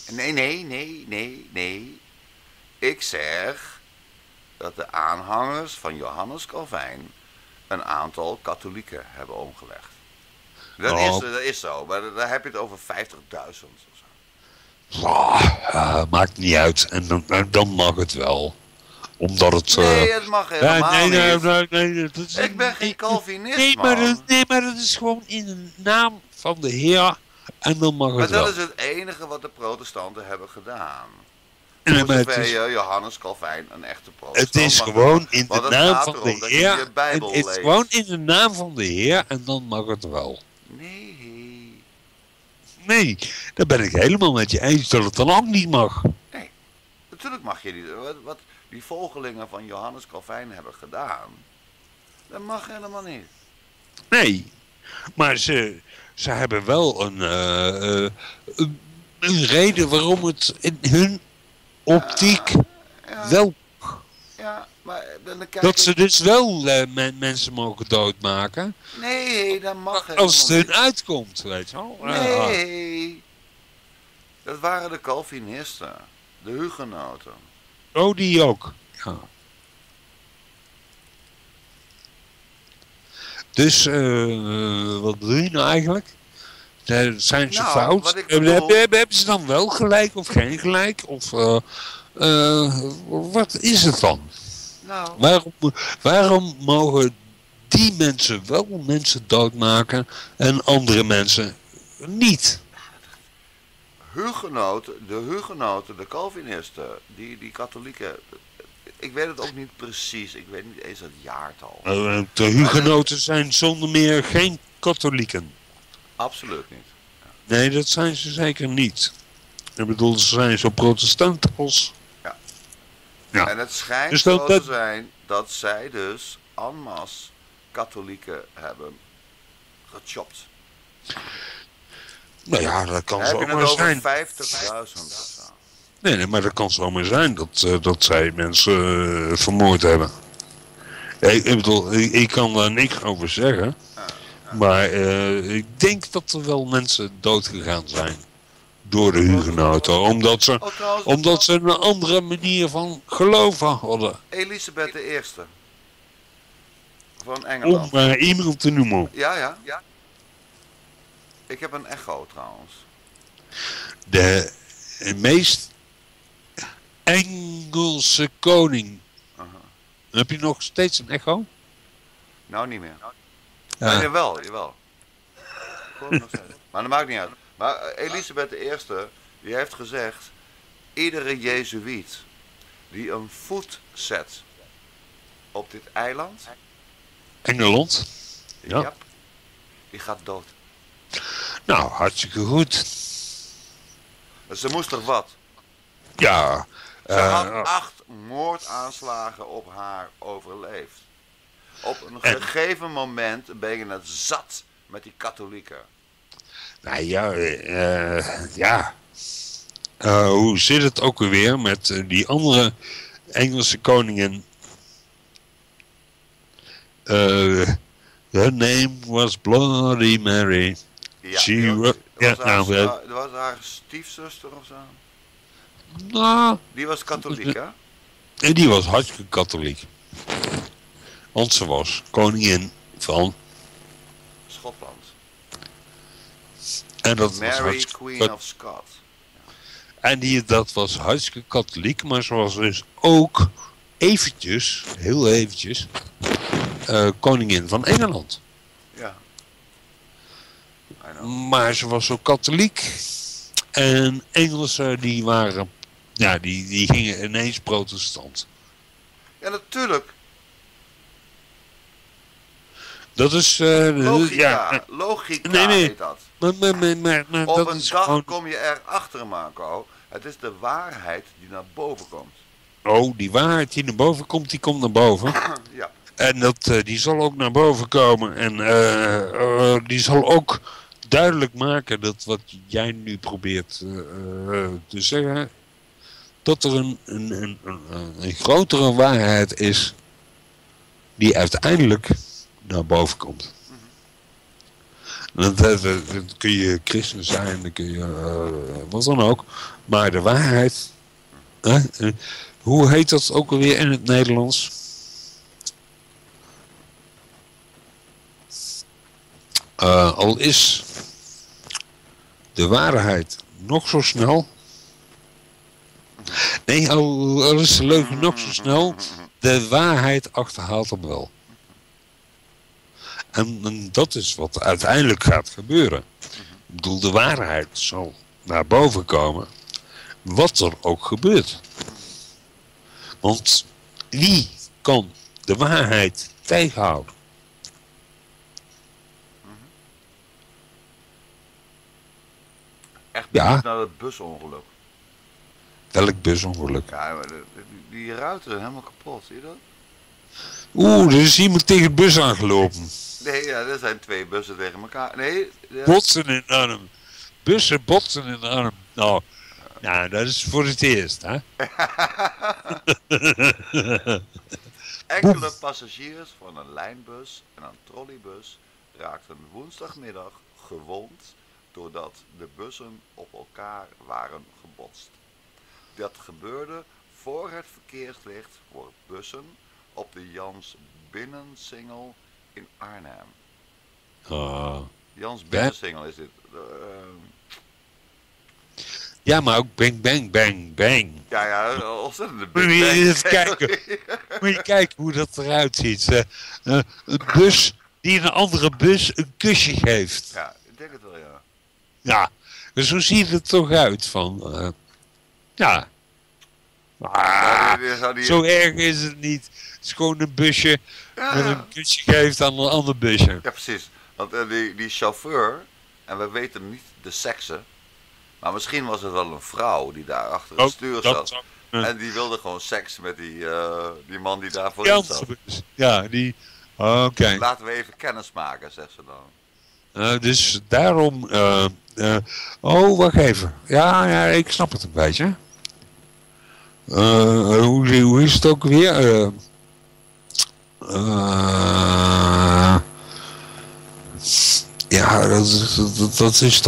A: Nee. Ik zeg dat de aanhangers van Johannes Calvijn een aantal katholieken hebben omgelegd. Dat is zo, maar daar heb je het over 50.000 of zo.
B: Maakt niet uit. En dan mag het wel. Omdat het...
A: Nee, het mag helemaal niet.
B: Nee, dat is,
A: Ik ben geen Calvinist,
B: nee,
A: man.
B: maar dat is gewoon in de naam van de Heer. En dan mag het
A: maar
B: wel.
A: dat is het enige wat de protestanten hebben gedaan.
B: Nee,
A: Voor
B: maar
A: zover
B: het is,
A: je Johannes Calvijn een echte protestant
B: het is
A: mag
B: gewoon
A: noemen.
B: in de
A: Want het
B: naam
A: gaat
B: van
A: erom
B: de
A: dat je
B: Heer.
A: je Bijbel
B: Het is
A: leest.
B: gewoon in de naam van de Heer. En dan mag het wel.
A: Nee.
B: Nee, daar ben ik helemaal met je eens dat het dan ook niet mag.
A: Nee, natuurlijk mag je niet. Wat die volgelingen van Johannes Calvijn hebben gedaan, dat mag helemaal niet.
B: Nee, maar ze hebben wel een reden waarom het in hun optiek
A: Ja,
B: wel...
A: ja, maar dan kijk
B: Dat ze dus wel mensen mogen doodmaken.
A: Nee, dat mag
B: Als het
A: helemaal
B: hun uitkomt, weet je wel.
A: niet. Nee, dat waren de Calvinisten, de hugenoten.
B: Oh, die ook. Ja. Dus, wat doe je nou eigenlijk? Zijn ze fout?
A: wat ik bedoel-
B: Hebben ze dan wel gelijk of geen gelijk? Of wat is het dan?
A: Nou,
B: Waarom mogen die mensen wel mensen doodmaken en andere mensen niet?
A: de hugenoten, de Calvinisten, die katholieken, ik weet het ook niet precies, ik weet niet eens het jaartal.
B: De hugenoten zijn zonder meer geen katholieken.
A: Absoluut niet.
B: Nee, dat zijn ze zeker niet. Ik bedoel, ze zijn zo protestant als...
A: Ja.
B: Ja.
A: En het schijnt
B: Dus
A: zo te zijn dat zij dus en masse katholieken hebben gechopt.
B: Nou ja, dat kan
A: Dan heb je
B: zomaar
A: het over
B: zijn.
A: 50.000 of zo.
B: Nee, maar dat kan zomaar zijn dat zij mensen vermoord hebben. Ik bedoel, ik kan daar niks over zeggen. Maar ik denk dat er wel mensen doodgegaan zijn. Door de hugenoten. Omdat ze een andere manier van geloven hadden.
A: Elisabeth I. Van
B: Om
A: Engeland.
B: maar iemand te noemen.
A: Ja. Ik heb een echo trouwens.
B: De meest Engelse koning. Heb je nog steeds een echo?
A: Nou, niet meer.
B: Ja.
A: Nee, jawel. Ik hoor het nog steeds. Maar dat maakt niet uit. Maar Elisabeth I, die heeft gezegd, iedere Jezuïet die een voet zet op dit eiland,
B: Engeland? Ja.
A: die gaat dood.
B: Nou, hartstikke goed.
A: Dus ze moest er wat.
B: Ja.
A: Ze had 8 moordaanslagen op haar overleefd. Op een gegeven moment ben je het zat met die katholieken.
B: Nou ja, hoe zit het ook weer met die andere Engelse koningin? Her name was Bloody Mary.
A: Ja, dat was haar stiefzuster of zo.
B: Nou,
A: Die was katholiek, hè?
B: en die was hartstikke katholiek. Want ze was koningin van
A: Schotland.
B: En dat
A: Mary,
B: was
A: Queen of Scots.
B: En dat was hartstikke katholiek, maar ze was dus ook eventjes, heel eventjes, koningin van Engeland.
A: Ja.
B: Maar ze was zo katholiek. En Engelsen die waren, ja, die gingen ineens protestant.
A: Ja, natuurlijk.
B: Dat is...
A: Logica. Logica heet dat.
B: Maar
A: Op
B: dat
A: een
B: is
A: dag
B: gewoon...
A: kom je erachter, Marco. Het is de waarheid die naar boven komt.
B: Oh, die waarheid die naar boven komt, die komt naar boven.
A: Ja.
B: En die zal ook naar boven komen. En die zal ook duidelijk maken dat wat jij nu probeert te zeggen, dat er een grotere waarheid is die uiteindelijk naar boven komt. Dat kun je christen zijn, dan kun je wat dan ook. Maar de waarheid, hoe heet dat ook alweer in het Nederlands? Al is de waarheid nog zo snel, Nee, al is de leugen nog zo snel, de waarheid achterhaalt hem wel. En dat is wat uiteindelijk gaat gebeuren. Ik bedoel, de waarheid zal naar boven komen, wat er ook gebeurt. Want wie kan de waarheid tegenhouden?
A: Echt benieuwd naar het busongeluk.
B: Welk busongeluk?
A: Ja, maar die ruiten helemaal kapot, zie je dat?
B: Er is iemand tegen de bus aangelopen.
A: Nee, ja, er zijn 2 bussen tegen elkaar. Nee. Ja.
B: Botsen in arm. Bussen botsen in arm. Nou, ja, dat is voor het eerst, hè?
A: Enkele passagiers van een lijnbus en een trolleybus raakten woensdagmiddag gewond doordat de bussen op elkaar waren gebotst. Dat gebeurde voor het verkeerslicht voor bussen op de Jans Binnensingel in Arnhem. Jans Binnensingel is dit.
B: Ja, maar ook bang, bang, bang, bang.
A: Ja, ontzettend de
B: Moet je eens kijken. Moet je kijken hoe dat eruit ziet. Een bus die een andere bus een kusje geeft.
A: Ja, ik denk het wel, ja.
B: Ja, dus zo ziet het toch uit van... ja. Zo erg is het niet. Het is gewoon een busje met een kusje geeft aan een ander busje.
A: Ja, precies. Want die chauffeur, en we weten niet de seksen, maar misschien was het wel een vrouw die daar achter het stuur zat. En die wilde gewoon seks met die man die daar voorin zat.
B: Ja, die... Oké.
A: Laten we even kennis maken, zegt ze dan.
B: Dus daarom... wacht even. Ja, ik snap het een beetje. Hoe is het ook weer? Ja, dat is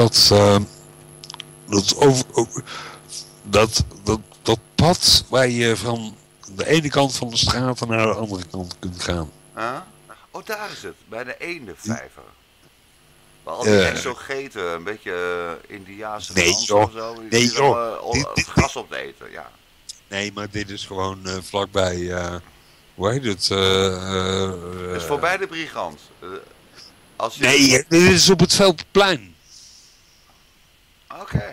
B: dat pad waar je van de ene kant van de straat naar de andere kant kunt gaan.
A: Oh, daar is het. Bij de eendenvijver. Waar al die exogeten, een beetje Indiaanse dansen of zo.
B: Nee joh.
A: Het gras op te eten, ja.
B: Nee, maar dit is gewoon vlakbij, hoe heet het?
A: Het is voorbij de Brigant.
B: Nee, dit is op het Veldplein.
A: Oké.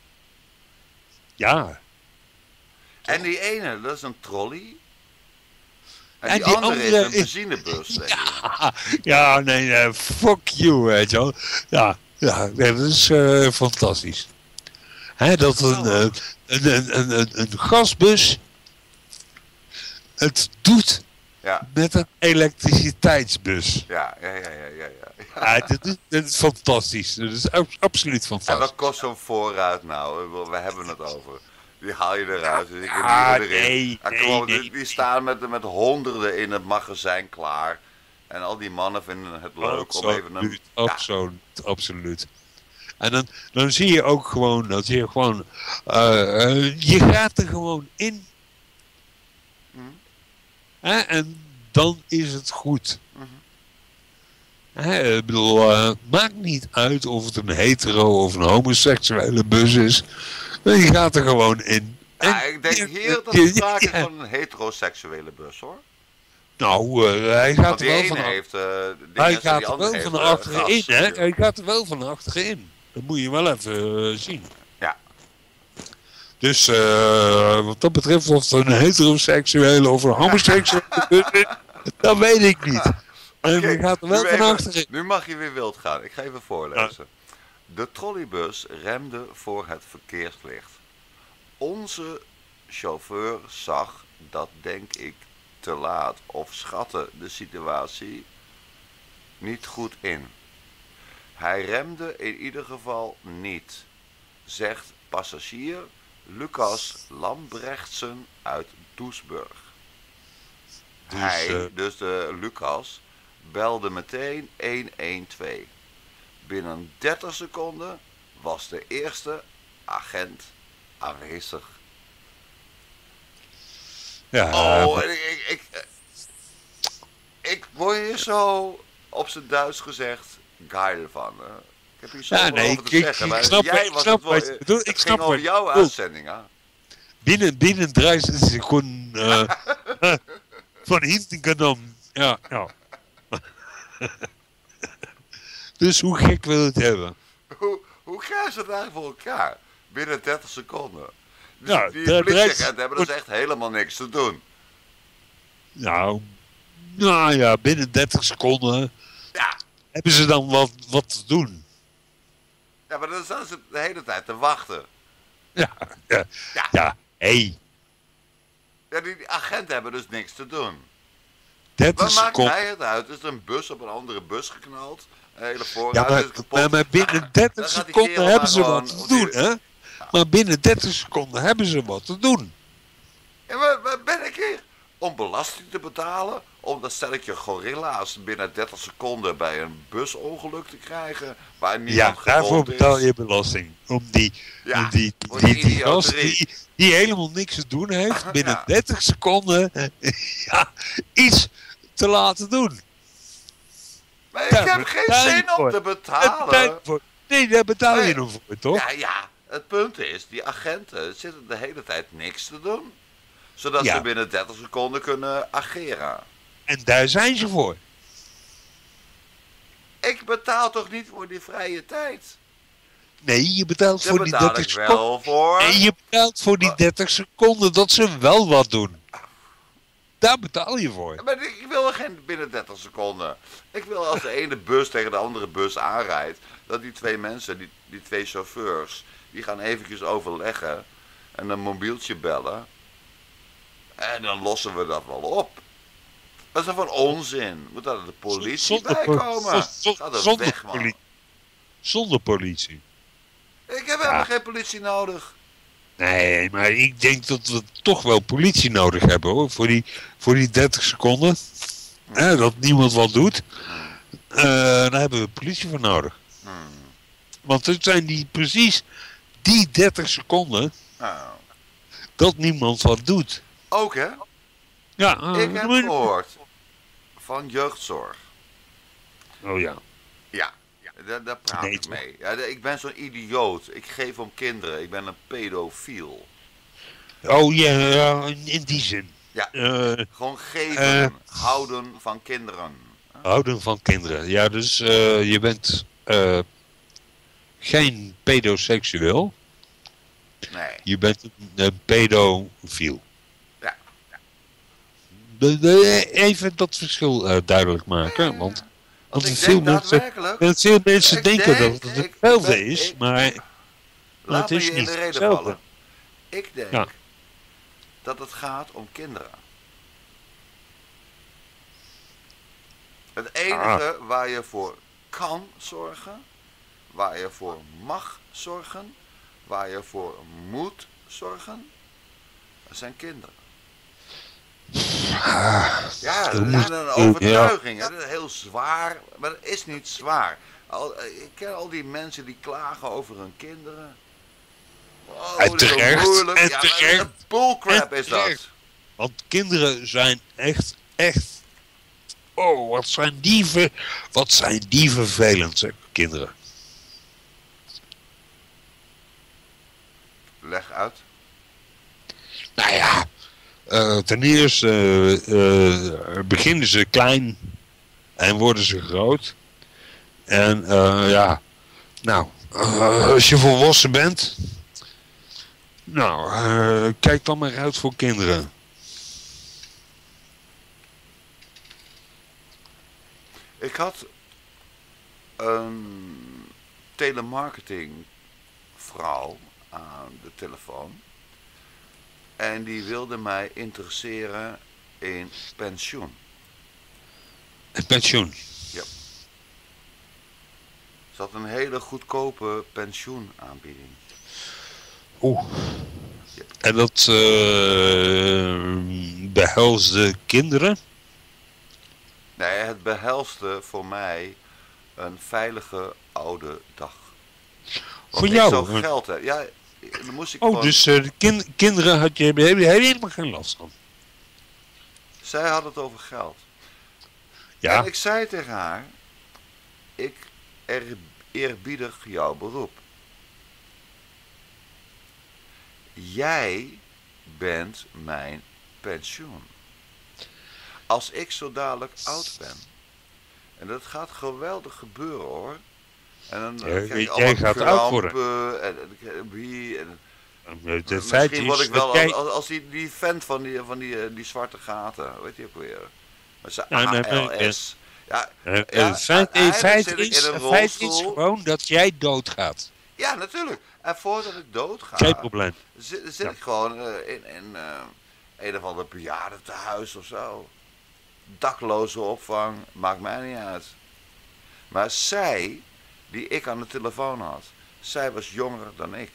B: Ja.
A: En die ene, dat is een trolley. En die andere is een benzinebus.
B: Ja, nee, fuck you, weet je wel. Ja, dat is fantastisch. Hè, dat een gasbus het doet met een elektriciteitsbus.
A: Ja.
B: Dat is fantastisch. Dat is absoluut fantastisch.
A: En wat kost zo'n voorruit nou? We hebben het over. Die haal je eruit. Dus
B: Nee.
A: Die staan met honderden in het magazijn klaar. En al die mannen vinden het leuk om even een...
B: Absoluut. En dan zie je ook gewoon dat je gewoon... je gaat er gewoon in. En dan is het goed. Ik bedoel, maakt niet uit of het een hetero of een homoseksuele bus is. Je gaat er gewoon in.
A: Ja, ik denk hier dat het sprake is van een heteroseksuele bus, hoor.
B: Nou, hij gaat er wel van
A: hij gaat er wel
B: van achterin, hè? Hij gaat er wel van achterin. Dat moet je wel even zien.
A: Ja.
B: Dus wat dat betreft, of het een heteroseksuele of een homoseksuele bus is, dat weet ik niet.
A: Okay,
B: hij gaat er wel van achterin.
A: Nu mag je weer wild gaan. Ik ga even voorlezen. De trolleybus remde voor het verkeerslicht. Onze chauffeur zag dat, denk ik, te laat of schatte de situatie niet goed in. Hij remde in ieder geval niet, zegt passagier Lucas Lambrechtsen uit Doesburg. Dus de Lucas, belde meteen 112. Binnen 30 seconden was de eerste agent aanwezig.
B: Ja.
A: Oh, ik word hier zo op zijn Duits gezegd geil van. Ik heb hier zo over te zeggen.
B: Ik snap wat je bedoelt.
A: Het ging over jouw uitzending, hè?
B: binnen 30 seconden van hinten genomen. Ja. Dus hoe gek wil het hebben?
A: Hoe krijgen ze het eigenlijk voor elkaar? Binnen 30 seconden. Dus
B: Ja,
A: die
B: daar
A: politieagenten hebben dus echt helemaal niks te doen.
B: Nou ja, binnen 30 seconden
A: Ja.
B: hebben ze dan wat te doen.
A: Ja, maar dan staan ze de hele tijd te wachten.
B: Ja, hey.
A: Ja, die agenten hebben dus niks te doen.
B: 30
A: Wat maakt
B: seconden.
A: mij het uit? Is er een bus op een andere bus geknald? Een hele
B: Ja,
A: voorruit is kapot.
B: maar binnen 30
A: Dan gaat die
B: seconden
A: kerel
B: hebben
A: maar
B: ze
A: gewoon
B: wat te
A: op
B: doen,
A: die-
B: hè? Maar binnen 30 seconden hebben ze wat te doen.
A: Ja, waar ben ik hier? Om belasting te betalen? Om dat stelletje gorilla's binnen 30 seconden bij een busongeluk te krijgen? Waar niemand
B: Ja, daarvoor
A: gewond is?
B: betaal je belasting. Om die
A: voor die
B: gast
A: idioterie.
B: die helemaal niks te doen heeft, binnen
A: Ja.
B: 30 seconden iets te laten doen.
A: Maar ik
B: Daar
A: heb geen
B: betaal je
A: zin om
B: voor.
A: te
B: Daar betaal je
A: betalen.
B: voor. Nee, daar betaal je
A: Nee.
B: hem voor, toch?
A: Ja, het punt is, die agenten zitten de hele tijd niks te doen. Zodat
B: Ja.
A: ze binnen 30 seconden kunnen ageren.
B: En daar zijn ze voor.
A: Ik betaal toch niet voor die vrije tijd?
B: Nee, je betaalt
A: Daar
B: voor die
A: betaal
B: 30
A: ik
B: seconden.
A: wel voor.
B: En je betaalt voor die 30 seconden dat ze wel wat doen. Daar betaal je voor.
A: Maar ik wil geen binnen 30 seconden. Ik wil als de ene bus tegen de andere bus aanrijdt, dat die twee mensen, die twee chauffeurs, die gaan eventjes overleggen en een mobieltje bellen. En dan lossen we dat wel op. Dat is toch van onzin? Moet daar de politie bij komen? Ga er weg, man.
B: Zonder politie.
A: Ik heb helemaal geen politie nodig.
B: Nee, maar ik denk dat we toch wel politie nodig hebben, hoor. Voor die 30 seconden. Dat niemand wat doet. Daar hebben we politie voor nodig. Want het zijn precies die 30 seconden
A: Nou,
B: dat niemand wat doet.
A: ook hè?
B: Ja,
A: Ik heb gehoord van jeugdzorg.
B: Oh ja.
A: Ja, daar praat
B: Nee,
A: ik
B: toch?
A: mee. Ja, ik ben zo'n idioot. Ik geef om kinderen. Ik ben een pedofiel.
B: Oh ja, in die zin.
A: Ja.
B: Eh,
A: Gewoon geven, houden van kinderen.
B: houden van kinderen. Ja, dus je bent geen pedoseksueel.
A: Nee.
B: Je bent een pedofiel.
A: Ja.
B: Even dat verschil duidelijk maken. Want
A: ik
B: veel
A: denk
B: mensen,
A: daadwerkelijk...
B: veel mensen
A: Ik
B: denken
A: denk-
B: dat het
A: ik
B: hetzelfde
A: ben-
B: is,
A: ik-
B: maar
A: Laat
B: het
A: me
B: is
A: je in
B: niet
A: de reden
B: hetzelfde.
A: vallen. Ik denk
B: Ja.
A: dat het gaat om kinderen. Het enige waar je voor kan zorgen, waar je voor mag zorgen, waar je voor moet zorgen, dat zijn kinderen. Ja, dat is een overtuiging. Ja. Dat is heel zwaar, maar dat is niet zwaar. Ik ken al die mensen die klagen over hun kinderen. Oh,
B: En
A: dat is zo
B: terecht,
A: moeilijk.
B: en
A: Ja,
B: terecht,
A: maar bullcrap
B: en
A: is dat.
B: terecht. Want kinderen zijn echt... Oh, wat zijn die vervelend, zeg, kinderen.
A: Leg uit.
B: Nou ja, ten eerste beginnen ze klein en worden ze groot. En als je volwassen bent, kijk dan maar uit voor kinderen.
A: Ik had een telemarketing vrouw aan de telefoon. En die wilde mij interesseren in pensioen.
B: Het pensioen.
A: Ja. Ze had een hele goedkope pensioenaanbieding.
B: Oeh. En dat behelsde kinderen?
A: Nee, het behelste voor mij een veilige oude dag. Want
B: Voor jou?
A: Ik zou geld hebben. Ja, dan moest ik
B: Oh,
A: gewoon...
B: dus kinderen heb je helemaal geen last van.
A: Zij had het over geld.
B: Ja.
A: En ik zei tegen haar, ik eerbiedig jouw beroep. Jij bent mijn pensioen. Als ik zo dadelijk oud ben, en dat gaat geweldig gebeuren hoor. En dan krijg je
B: jij gaat oud worden.
A: En wie. En
B: de feit
A: misschien
B: is
A: word ik wel
B: jij...
A: als die vent van die zwarte gaten, weet je ook weer. Met zijn ALS.
B: Het feit is gewoon dat jij doodgaat.
A: Ja, natuurlijk. En voordat ik doodga,
B: geen probleem.
A: Zit ik gewoon in een of ander bejaardentehuis of zo. Dakloze opvang, maakt mij niet uit. Maar zij, die ik aan de telefoon had, zij was jonger dan ik.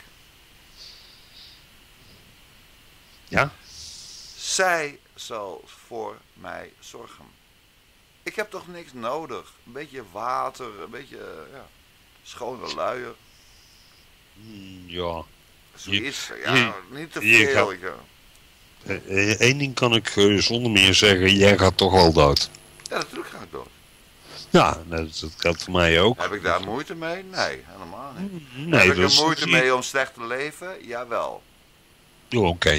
B: Ja?
A: Zij zal voor mij zorgen. Ik heb toch niks nodig. Een beetje water, een beetje schone luier.
B: Ja.
A: Zoiets, niet te veel.
B: Eén ding kan ik zonder meer zeggen, jij gaat toch wel dood.
A: Ja, natuurlijk ga ik dood.
B: Ja, dat geldt voor mij ook.
A: Heb ik daar moeite mee? Nee, helemaal niet.
B: Nee,
A: heb ik er moeite mee om slecht te leven? Jawel.
B: Oké.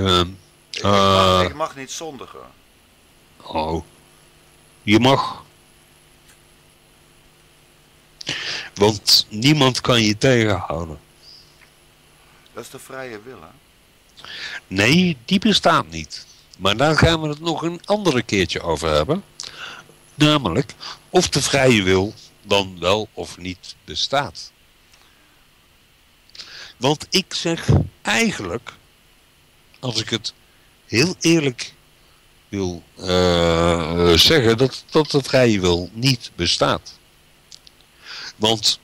A: Ik mag niet zondigen.
B: Oh. Je mag. Want niemand kan je tegenhouden.
A: Dat is de vrije wil, hè?
B: Nee, die bestaat niet. Maar daar gaan we het nog een andere keertje over hebben. Namelijk, of de vrije wil dan wel of niet bestaat. Want ik zeg eigenlijk, als ik het heel eerlijk wil zeggen, dat de vrije wil niet bestaat. Want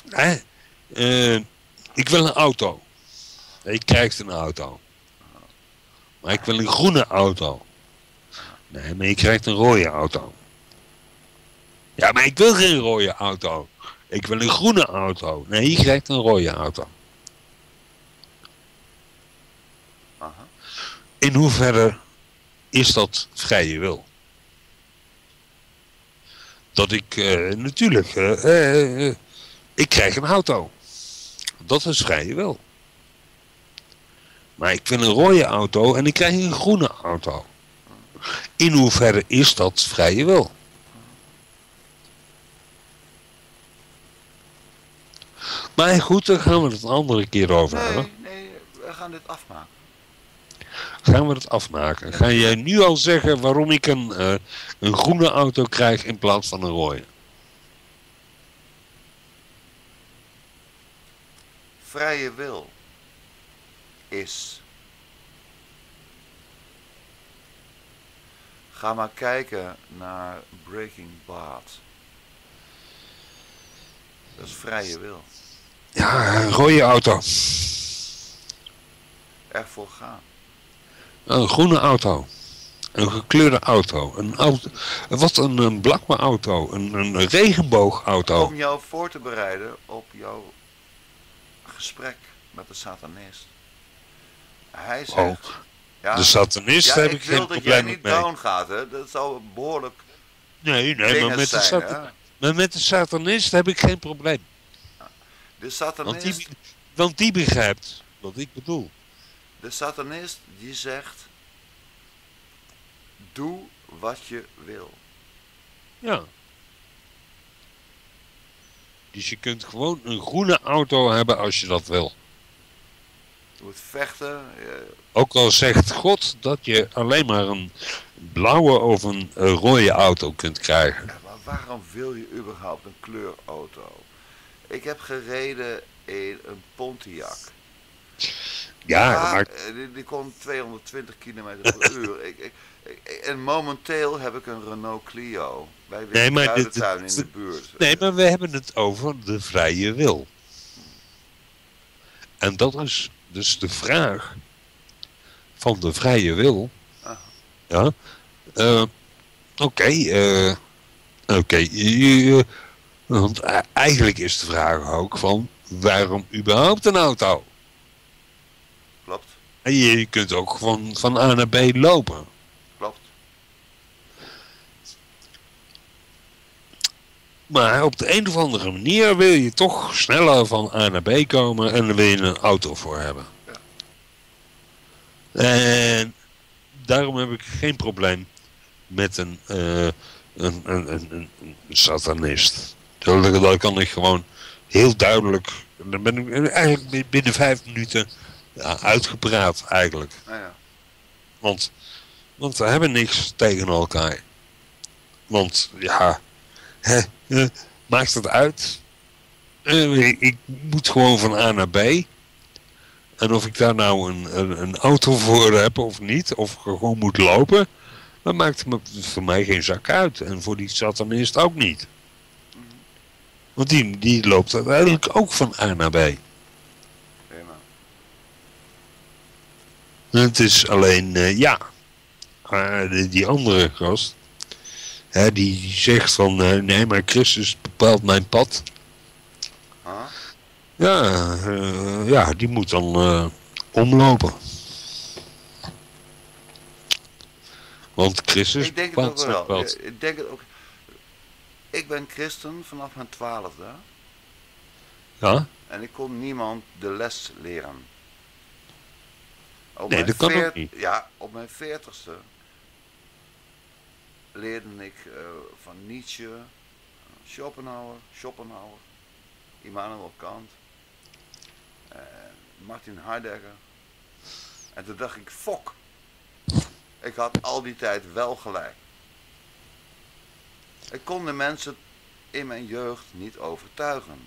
B: ik wil een auto. Ik krijg een auto. Maar ik wil een groene auto. Nee, maar je krijgt een rode auto. Ja, maar ik wil geen rode auto. Ik wil een groene auto. Nee, je krijgt een rode auto.
A: Aha.
B: In hoeverre is dat vrije wil? Dat ik natuurlijk... ik krijg een auto. Dat is vrije wil. Maar ik wil een rode auto en ik krijg een groene auto. In hoeverre is dat vrije wil? Maar goed, daar gaan we het een andere keer over hebben.
A: Nee, we gaan dit afmaken.
B: Gaan we het afmaken? Ga jij nu al zeggen waarom ik een groene auto krijg in plaats van een rode?
A: Vrije wil is... Ga maar kijken naar Breaking Bad. Dat is vrije wil.
B: Ja, een rode auto.
A: Ervoor gaan.
B: Een groene auto. Een gekleurde auto. Een blauwe auto. Een regenboogauto.
A: Om jou voor te bereiden op jouw gesprek met de satanist. Hij zegt...
B: De satanist heb ik geen probleem mee.
A: Ik wil dat jij niet down gaat, hè. Dat zou behoorlijk...
B: Nee, maar met de satanist heb ik geen probleem.
A: De satanist...
B: Want die begrijpt wat ik bedoel.
A: De satanist die zegt... Doe wat je wil.
B: Ja. Dus je kunt gewoon een groene auto hebben als je dat wil.
A: Je moet vechten.
B: Ook al zegt God dat je alleen maar een blauwe of een rode auto kunt krijgen.
A: Ja, maar waarom wil je überhaupt een kleurauto? Ik heb gereden in een Pontiac.
B: Ja, maar...
A: Die kon 220 km per uur. En momenteel heb ik een Renault Clio. Bij de tuin in de buurt.
B: Nee, maar we hebben het over de vrije wil. En dat is dus de vraag van de vrije wil. Ja. Oké. Want eigenlijk is de vraag ook van waarom überhaupt een auto?
A: Klopt.
B: En je kunt ook van A naar B lopen.
A: Klopt.
B: Maar op de een of andere manier wil je toch sneller van A naar B komen en daar wil je een auto voor hebben. En daarom heb ik geen probleem met een satanist. Dat kan ik gewoon heel duidelijk... Dan ben ik eigenlijk binnen 5 minuten uitgepraat eigenlijk.
A: Ja.
B: Want we hebben niks tegen elkaar. Want ja, maakt het uit? Ik moet gewoon van A naar B. En of ik daar nou een auto voor heb of niet, of gewoon moet lopen, dat maakt me voor mij geen zak uit. En voor die satanist ook niet. Want die loopt uiteindelijk ook van A naar B.
A: Prima.
B: Het is alleen, die andere gast, die zegt van, nee, maar Christus bepaalt mijn pad. Ja, die moet dan omlopen. Want Christus bepaalt zijn pad.
A: Ik denk het ook. Ik ben christen vanaf mijn 12e.
B: Ja?
A: En ik kon niemand de les leren.
B: Nee, dat kan ook niet.
A: Ja, op mijn 40ste leerde ik van Nietzsche, Schopenhauer, Immanuel Kant, Martin Heidegger. En toen dacht ik, fok. Ik had al die tijd wel gelijk. Ik kon de mensen in mijn jeugd niet overtuigen.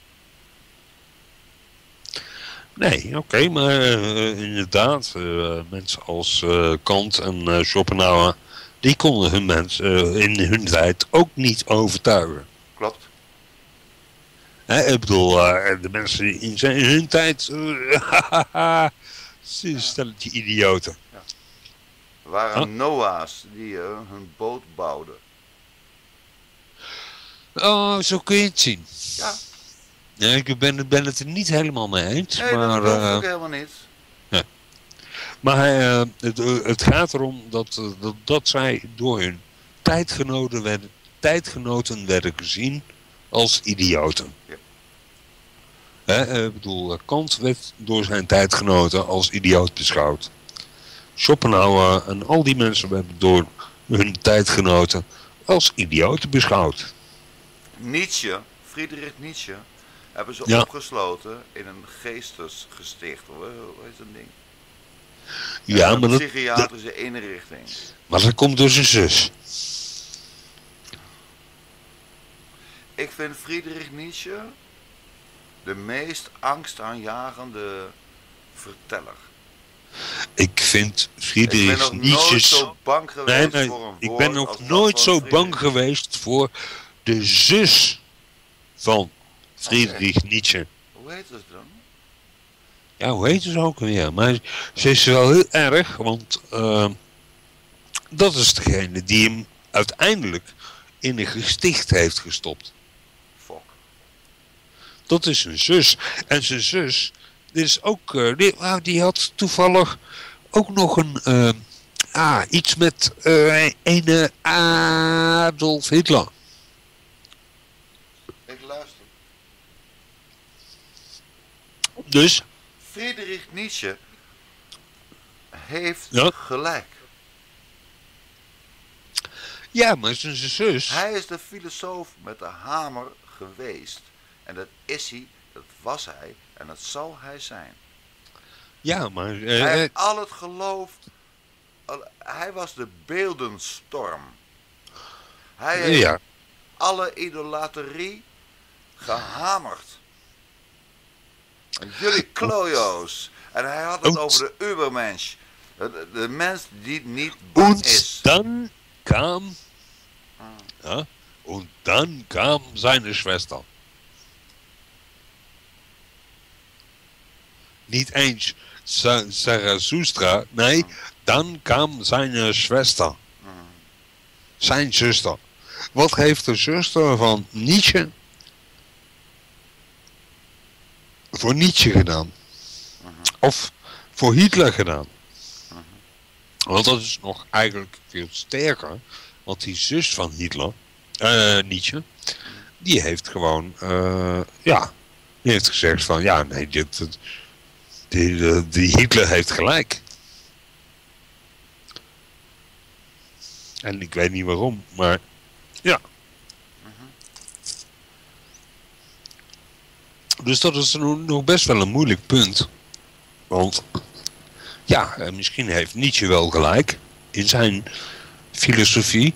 B: Nee, oké, maar inderdaad, mensen als Kant en Schopenhauer, die konden hun mensen in hun tijd ook niet overtuigen.
A: Klopt.
B: Ik bedoel, de mensen in hun tijd, stelletje idioten.
A: Ja. Er waren Noah's die hun boot bouwden.
B: Oh, zo kun je het zien.
A: Ja.
B: Ja, ik ben het er niet helemaal mee eens.
A: Nee,
B: maar,
A: dat geloof ik helemaal niet.
B: Ja. Maar het gaat erom dat zij door hun tijdgenoten werden gezien als idioten. Ja. Ik bedoel, Kant werd door zijn tijdgenoten als idioot beschouwd. Schopenhauer en al die mensen werden door hun tijdgenoten als idioten beschouwd.
A: Friedrich Nietzsche, hebben ze opgesloten in een geestesgesticht. Hoe heet dat ding?
B: Ja, maar
A: een psychiatrische inrichting.
B: Maar dat komt door zijn zus.
A: Ik vind Friedrich Nietzsche de meest angstaanjagende verteller.
B: Ik vind Friedrich Nietzsche...
A: Ik ben nog nooit zo bang geweest voor een woord.
B: Ik ben nog nooit zo bang geweest voor de zus van Friedrich Nietzsche.
A: Hoe heet het dan?
B: Ja, hoe heet ze ook weer? Maar ze is wel heel erg, want dat is degene die hem uiteindelijk in een gesticht heeft gestopt.
A: Fok.
B: Dat is zijn zus. En zijn zus, dit is ook, die had toevallig ook nog een, iets met een Adolf Hitler.
A: Ik luister.
B: Dus?
A: Friedrich Nietzsche heeft gelijk.
B: Ja, maar zijn zus...
A: Hij is de filosoof met de hamer geweest. En dat is hij, dat was hij en dat zal hij zijn.
B: Ja, maar...
A: hij heeft al het geloof... Hij was de beeldenstorm. Hij heeft alle idolaterie gehamerd. En jullie klojo's. En hij had het over de Übermensch. De mens die niet bang is.
B: Dan kam... Ja, und dann kam seine Schwester. Niet eens Zarathustra, nee, dan kwam zijn Schwester. Zijn zuster. Wat heeft de zuster van Nietzsche voor Nietzsche gedaan? Of voor Hitler gedaan? Want dat is nog eigenlijk veel sterker. Want die zus van Hitler, Nietzsche, die heeft gewoon, die heeft gezegd van, ja, nee, die Hitler heeft gelijk. En ik weet niet waarom, maar ja. Dus dat is nog best wel een moeilijk punt. Want ja, misschien heeft Nietzsche wel gelijk in zijn filosofie.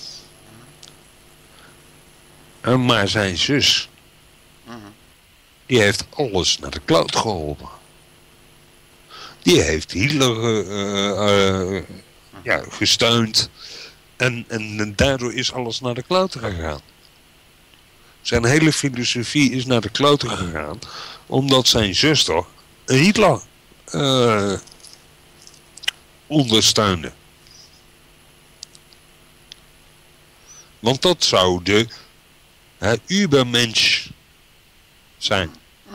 B: Maar zijn zus, die heeft alles naar de kloot geholpen. Die heeft Hitler gesteund. En daardoor is alles naar de klote gegaan. Zijn hele filosofie is naar de klote gegaan. Omdat zijn zuster Hitler ondersteunde. Want dat zou de Übermensch zijn.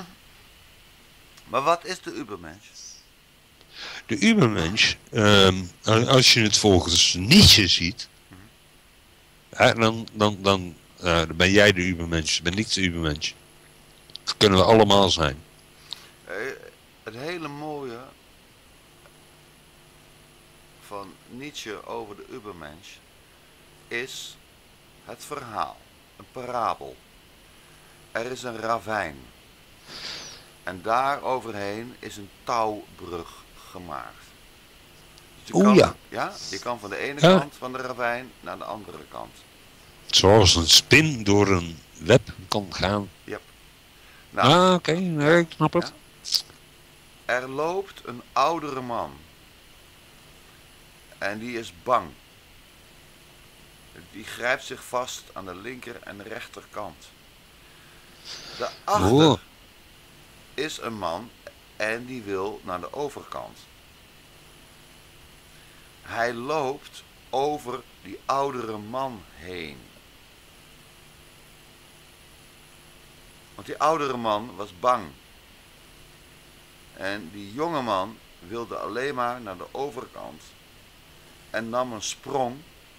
A: Maar wat is de Übermensch?
B: De Übermensch, als je het volgens Nietzsche ziet, dan ben jij de Übermensch, ben ik de Übermensch. Dat kunnen we allemaal zijn.
A: Het hele mooie van Nietzsche over de Übermensch is het verhaal, een parabel. Er is een ravijn en daar overheen is een touwbrug gemaakt. Dus je kan van de ene kant van de ravijn naar de andere kant.
B: Zoals een spin door een web kan gaan.
A: Yep.
B: Oké, ik snap het.
A: Ja. Er loopt een oudere man. En die is bang. Die grijpt zich vast aan de linker en de rechterkant. Daarachter is een man en die wil naar de overkant. Hij loopt over die oudere man heen. Want die oudere man was bang. En die jonge man wilde alleen maar naar de overkant. En nam een sprong.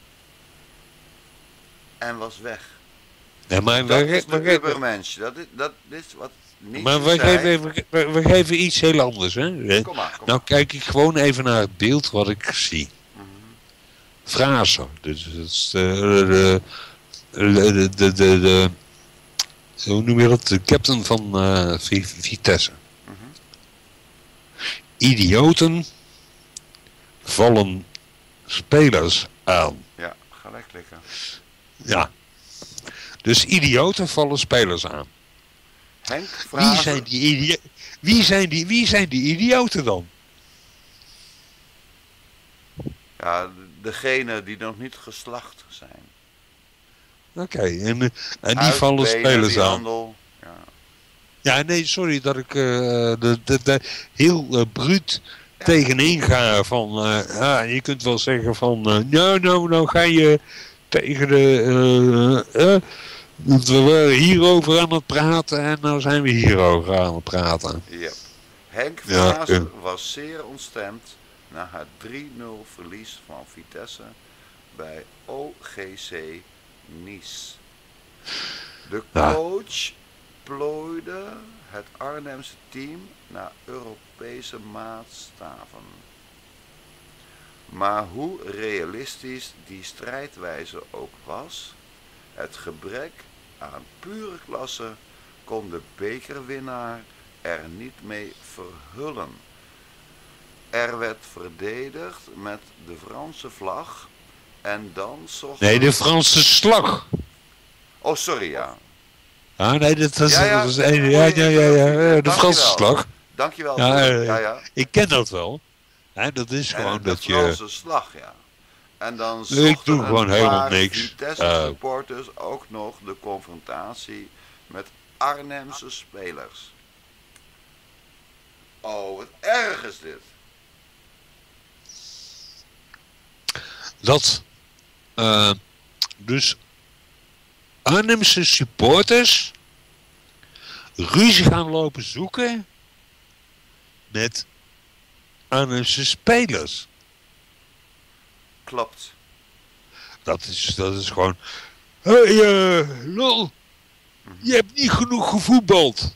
A: En was weg.
B: Ja, maar
A: dat is de Übermensch. Dat is wat Nietzsche
B: maar we geven iets heel anders. Hè?
A: Kom maar.
B: Nou kijk ik gewoon even naar het beeld wat ik zie. Fraser. Dus hoe noem je dat? De captain van Vitesse. Idioten vallen spelers aan.
A: Ja, gelijk klikken.
B: Ja. Dus idioten vallen spelers aan.
A: Henk Fraser.
B: Wie zijn die idioten dan?
A: Ja, degene die nog niet geslacht zijn.
B: Oké, en die vallen spelers aan.
A: Handel.
B: Ja, nee, sorry dat ik heel bruut tegenin ga van, je kunt wel zeggen van, nou ga je tegen want we waren hierover aan het praten en nou zijn we hierover aan het praten.
A: Yep. Henk Fraser was zeer ontstemd na het 3-0 verlies van Vitesse bij OGC Nice. De coach plooide het Arnhemse team naar Europese maatstaven. Maar hoe realistisch die strijdwijze ook was, het gebrek aan pure klasse kon de bekerwinnaar er niet mee verhullen. Er werd verdedigd met de Franse vlag en dan zocht...
B: Nee, de Franse slag.
A: Oh, sorry, ja.
B: Ah, nee, dat is...
A: Ja,
B: de Franse slag.
A: Dankjewel.
B: Ja. Ik ken dat wel. Dat is gewoon dat je...
A: De Franse slag, ja. En dan
B: ik doe gewoon helemaal niks.
A: Vitesse supporters ook nog de confrontatie met Arnhemse spelers. Oh, wat erg is dit.
B: Dat dus Arnhemse supporters ruzie gaan lopen zoeken met Arnhemse spelers.
A: Klopt.
B: Dat is gewoon... Hey, lol. Je hebt niet genoeg gevoetbald.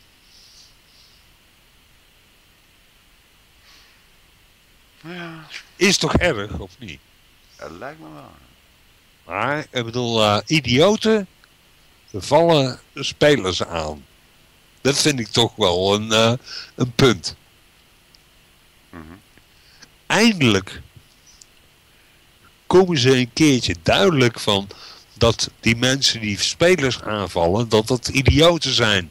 A: Ja.
B: Is toch erg, of niet?
A: Het lijkt me wel.
B: Maar, ik bedoel, idioten vallen de spelers aan. Dat vind ik toch wel een punt. Eindelijk komen ze een keertje duidelijk van dat die mensen die spelers aanvallen, dat dat idioten zijn.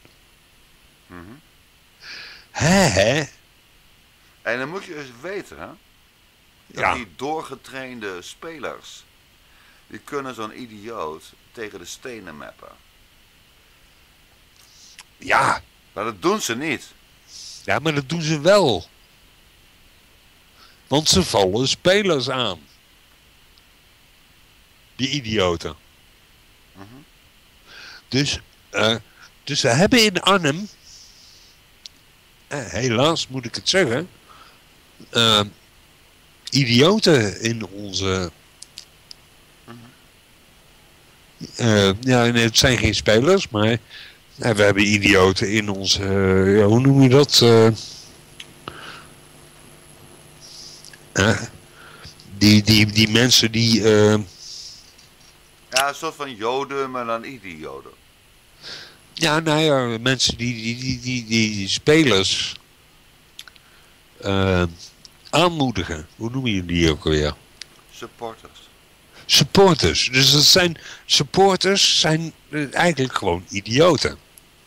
B: Hè?
A: En dan moet je eens weten, hè? Dat die doorgetrainde spelers, die kunnen zo'n idioot tegen de stenen mappen.
B: Ja.
A: Maar dat doen ze niet.
B: Ja, maar dat doen ze wel. Want ze vallen spelers aan. Die idioten. Dus we hebben in Arnhem, helaas moet ik het zeggen, idioten in onze... ja, het zijn geen spelers, maar we hebben idioten in onze... hoe noem je dat? Die mensen die...
A: ja, een soort van joden, maar dan idioten.
B: Ja, nou ja, mensen die spelers aanmoedigen. Hoe noem je die ook alweer? Supporters. Dus dat zijn supporters zijn eigenlijk gewoon idioten.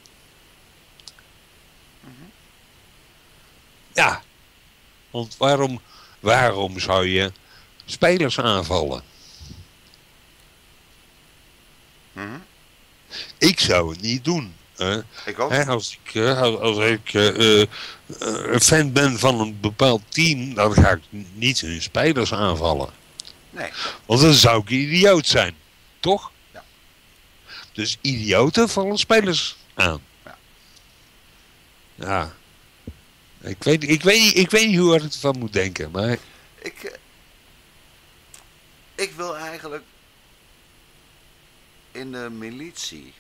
B: Ja. Want waarom zou je spelers aanvallen? Ik zou het niet doen.
A: Ik ook.
B: Als ik een fan ben van een bepaald team, dan ga ik niet hun spelers aanvallen.
A: Nee.
B: Want dan zou ik idioot zijn. Toch?
A: Ja.
B: Dus idioten vallen spelers aan.
A: Ja.
B: Ja. Ik weet niet hoe ik ervan moet denken, maar...
A: Ik wil eigenlijk in de militie.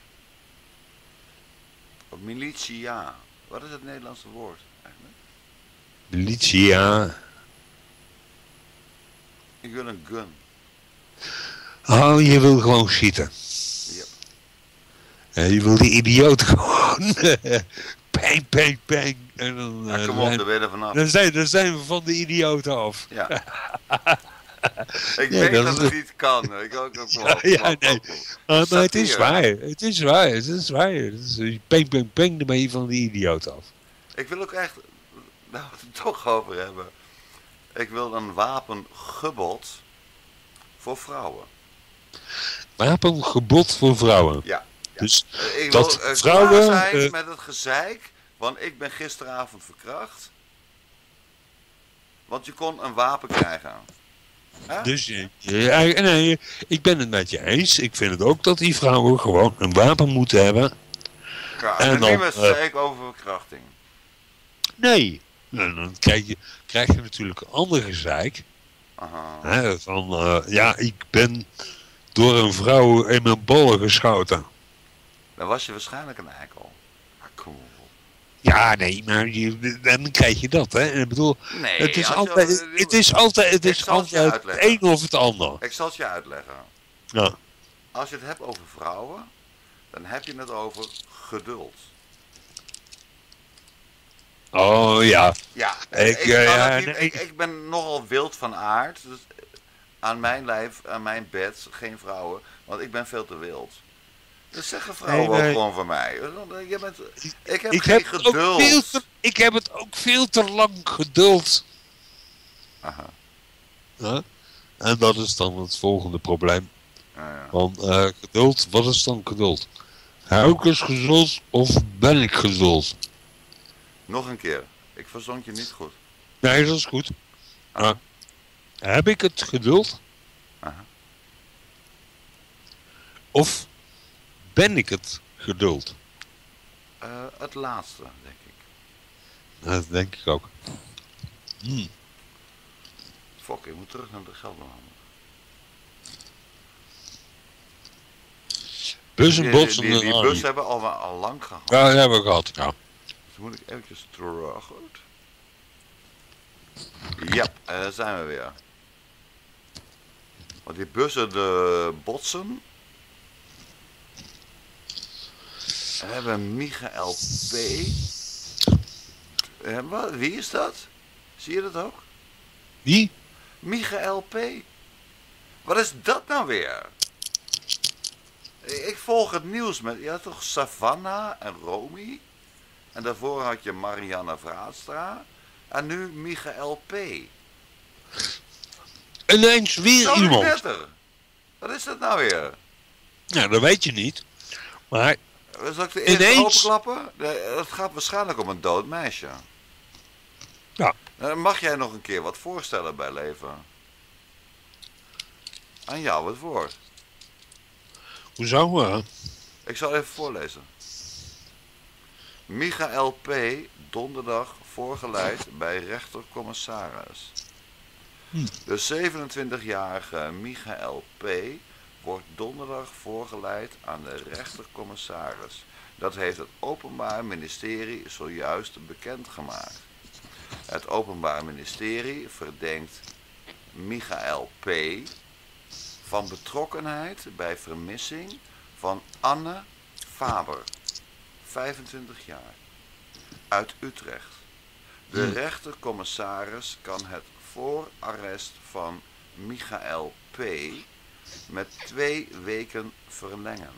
A: Of militia. Wat is het Nederlandse woord eigenlijk?
B: Militia.
A: Ik wil een gun.
B: Oh, je wil gewoon schieten.
A: Yep.
B: Je wil die idioot gewoon... Pang, pang, pang. En dan,
A: ja, kom op, daar ben je er vanaf.
B: Dan zijn we van de idioten af.
A: Ja. Ik weet dat het niet kan. Ik ook
B: nee. Maar het is waar. Het is waar. Dus peng, peng, peng, dan ben je van de idioot af.
A: Ik wil ook echt, nou we het toch over hebben. Ik wil een wapengebod voor vrouwen.
B: Wapengebod voor vrouwen?
A: Ja.
B: Dus
A: ik
B: dat
A: wil
B: vrouwen...
A: zijn met het gezeik, want ik ben gisteravond verkracht. Want je kon een wapen krijgen. Huh?
B: Dus nee, ik ben het met je eens. Ik vind het ook dat die vrouwen gewoon een wapen moeten hebben.
A: Ja, en dan, niet met zeik over verkrachting.
B: Nee. Dan krijg je natuurlijk een ander gezeik. Van, ik ben door een vrouw in mijn bollen geschoten.
A: Dan was je waarschijnlijk een eikel. Cool.
B: Ja, nee, maar dan krijg je dat, hè. Ik bedoel,
A: nee,
B: het is altijd het een of het ander.
A: Ik zal het je uitleggen.
B: Ja.
A: Als je het hebt over vrouwen, dan heb je het over geduld.
B: Oh ja.
A: Ja, ik ben nogal wild van aard. Dus aan mijn lijf, aan mijn bed, geen vrouwen. Want ik ben veel te wild. Dus zeggen vrouwen ook gewoon van mij. Ik heb geen geduld.
B: Ik heb het ook veel te lang geduld.
A: Aha.
B: Ja? En dat is dan het volgende probleem.
A: Ja.
B: Want geduld, wat is dan geduld? Hou ik eens geduld of ben ik geduld?
A: Nog een keer. Ik verzond je niet goed.
B: Nee, dat is goed. Heb ik het geduld?
A: Aha.
B: Of ben ik het geduld?
A: Het laatste, denk ik.
B: Dat denk ik ook.
A: Fok, ik moet terug naar de geldbehandel.
B: Bus en botsen.
A: Die bus hebben we al lang gehad.
B: Ja, dat hebben we gehad, ja.
A: Dus moet ik eventjes terug. Ja, daar zijn we weer. Want die bussen de botsen. We hebben Michael P. Wie is dat? Zie je dat ook?
B: Wie?
A: Michael P. Wat is dat nou weer? Ik volg het nieuws met... Je had toch Savannah en Romy? En daarvoor had je Marianne Vraatstra. En nu Michael P.
B: Ineens weer iemand.
A: Netter. Wat is dat nou weer?
B: Ja, dat weet je niet. Maar
A: zal ik de eerste
B: ineens...
A: openklappen? Het gaat waarschijnlijk om een dood meisje.
B: Ja.
A: Mag jij nog een keer wat voorstellen bij leven? Aan jou het woord.
B: Hoezo?
A: Ik zal even voorlezen. Michael P. donderdag voorgeleid bij rechtercommissaris. De 27-jarige Michael P. wordt donderdag voorgeleid aan de rechtercommissaris. Dat heeft het Openbaar Ministerie zojuist bekendgemaakt. Het Openbaar Ministerie verdenkt Michael P. van betrokkenheid bij vermissing van Anne Faber, 25 jaar, uit Utrecht. De rechtercommissaris kan het voorarrest van Michael P. met 2 weken verlengen.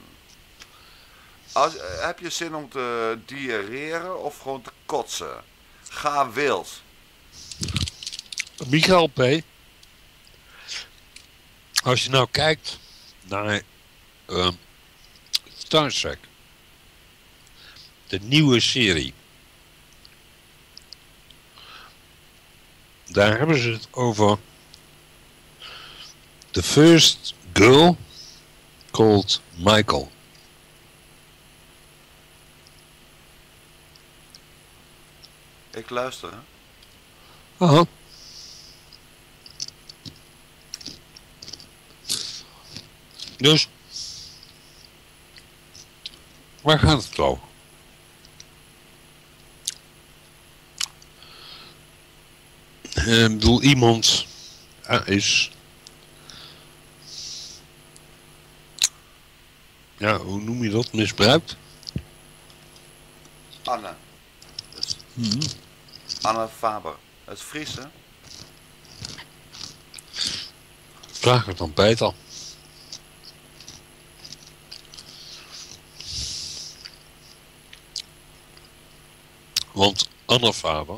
A: Heb je zin om te diarreren of gewoon te kotsen? Ga wild.
B: Michael P. Als je nou kijkt naar Star Trek, de nieuwe serie, daar hebben ze het over the first girl called Michael.
A: Ik luister, hè?
B: Aha. Dus, waar gaat het over? Ik bedoel, iemand is... Ja, hoe noem je dat? Misbruikt?
A: Anne. Anne Faber. Het is Fries, hè?
B: Vraag het dan Peter. Want Anne Faber...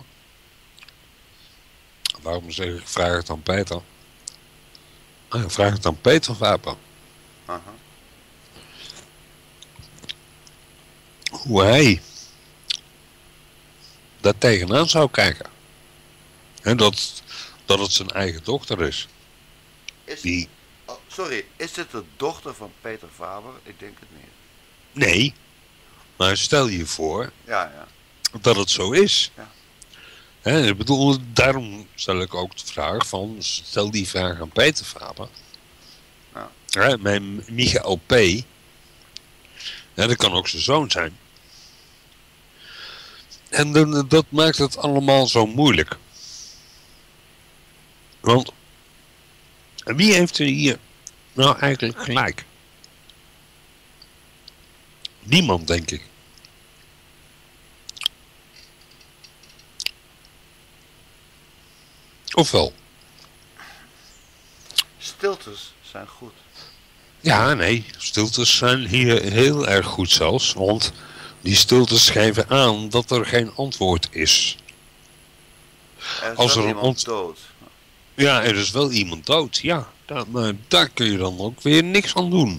B: Waarom zeg ik vraag het aan Peter? Vraag het aan Peter Faber. Hoe hij daar tegenaan zou kijken. En dat het zijn eigen dochter is.
A: Sorry, is dit de dochter van Peter Faber? Ik denk het niet.
B: Nee, maar stel je voor
A: Ja.
B: dat het zo is.
A: Ja.
B: Ik bedoel, daarom stel ik ook de vraag van, stel die vraag aan Peter Faber. Ja. Mijn Michael P. Ja, dat kan ook zijn zoon zijn. En dat maakt het allemaal zo moeilijk. Want wie heeft er hier nou eigenlijk gelijk? Niemand, denk ik. Of wel?
A: Stiltes zijn goed.
B: Ja, nee. Stiltes zijn hier heel erg goed zelfs. Want die stiltes geven aan dat er geen antwoord is.
A: Er is
B: als
A: wel
B: er
A: iemand dood.
B: Ja, er is wel iemand dood. Ja, maar daar kun je dan ook weer niks aan doen.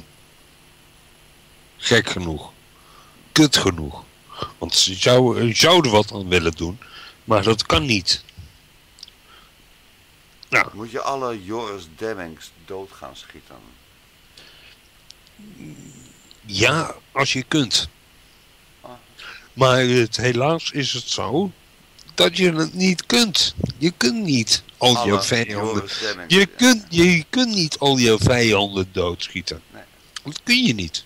B: Gek genoeg. Kut genoeg. Want ze zouden wat aan willen doen. Maar dat kan niet. Nou.
A: Moet je alle Joris Demmings dood gaan schieten?
B: Ja, als je kunt. Maar helaas is het zo dat je het niet kunt. Je kunt niet al je vijanden... Je kunt niet al je vijanden doodschieten.
A: Nee.
B: Dat kun je niet.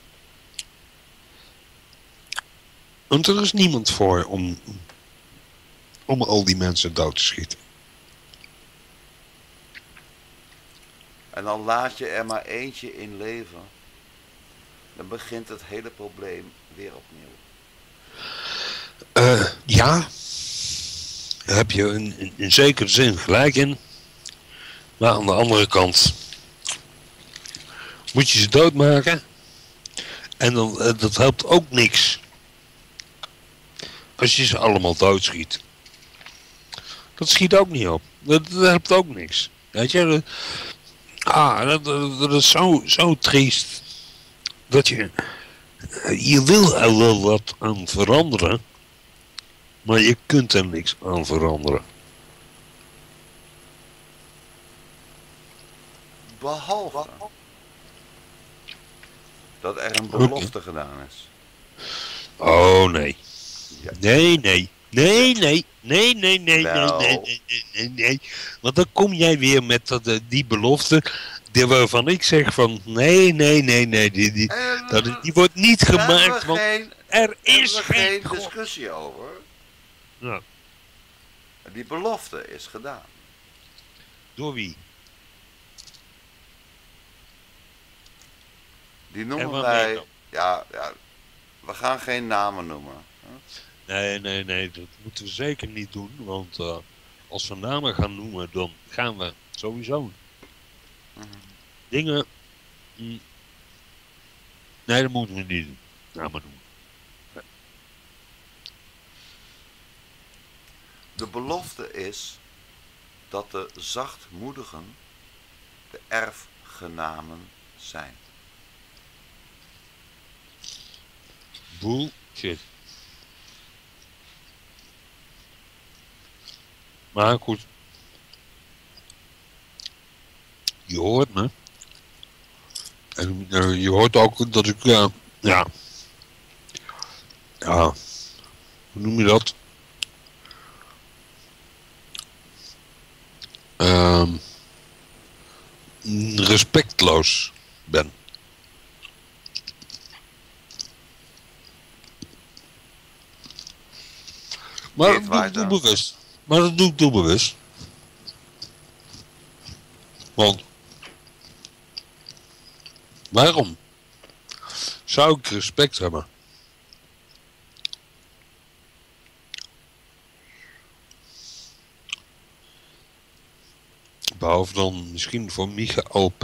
B: Want er is niemand voor om al die mensen dood te schieten.
A: En dan laat je er maar eentje in leven. Dan begint het hele probleem weer opnieuw.
B: Ja, daar heb je in zekere zin gelijk in. Maar aan de andere kant moet je ze doodmaken. En dan, dat helpt ook niks. Als je ze allemaal doodschiet. Dat schiet ook niet op. Dat helpt ook niks. Weet je? Dat is zo triest. Dat je wil er wel wat aan veranderen. Maar je kunt er niks aan veranderen.
A: Behalve dat er een belofte gedaan is.
B: Oh nee.
A: Ja.
B: Nee. Nee. Want dan kom jij weer met die belofte. Waarvan ik zeg van nee. Die wordt niet gemaakt. Want er is
A: geen discussie over.
B: Ja.
A: Die belofte is gedaan.
B: Door wie?
A: Die noemen wij... Ja, we gaan geen namen noemen.
B: Nee, dat moeten we zeker niet doen. Want als we namen gaan noemen, dan gaan we sowieso dingen... Nee, dat moeten we niet doen. Namen noemen. Nee.
A: De belofte is dat de zachtmoedigen de erfgenamen zijn.
B: Bullshit. Maar goed. Je hoort me. En je hoort ook dat ik... hoe noem je dat? Respectloos ben. Maar dat doe ik doelbewust. Want waarom zou ik respect hebben? Behalve dan misschien voor Michael P.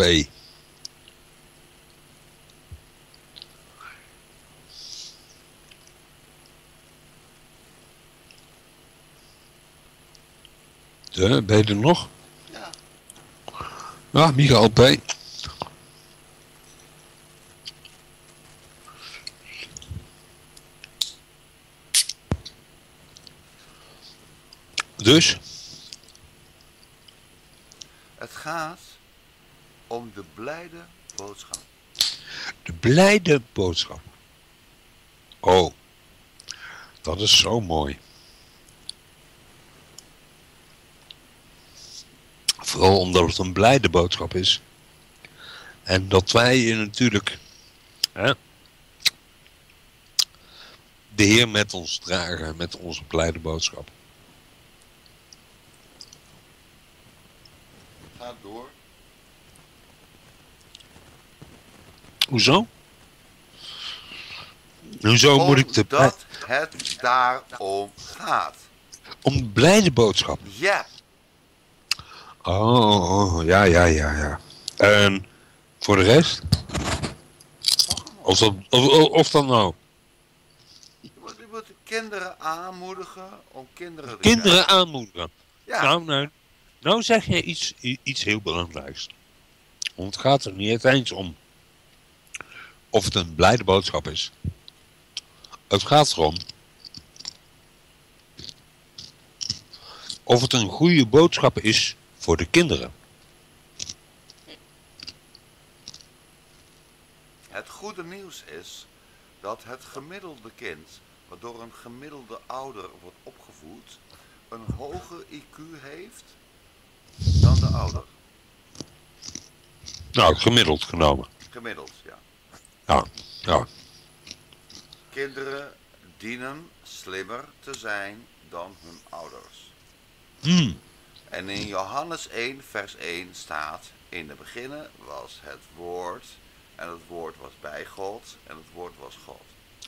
B: Ben je er nog?
A: Ja.
B: Ja, Michael P. Dus?
A: Het gaat om de blijde boodschap.
B: De blijde boodschap. Oh, dat is zo mooi. Vooral omdat het een blijde boodschap is. En dat wij natuurlijk de Heer met ons dragen met onze blijde boodschap.
A: Ga door.
B: Hoezo? Hoezo moet ik de...
A: Dat het daarom gaat.
B: Om de blijde boodschap?
A: Ja.
B: Oh, ja. En voor de rest? Of dan nou?
A: Je moet de kinderen aanmoedigen om kinderen te
B: Kinderen
A: krijgen.
B: aanmoedigen?
A: Ja.
B: Nou zeg je iets heel belangrijks. Want het gaat er niet eens om of het een blijde boodschap is. Het gaat erom of het een goede boodschap is voor de kinderen.
A: Het goede nieuws is dat het gemiddelde kind, wat door een gemiddelde ouder wordt opgevoed, een hoger IQ heeft dan de ouder.
B: Nou, gemiddeld genomen.
A: Gemiddeld, ja.
B: Ja.
A: Kinderen dienen slimmer te zijn dan hun ouders. En in Johannes 1 vers 1 staat, In de beginnen was het woord. En het woord was bij God. En het woord was God.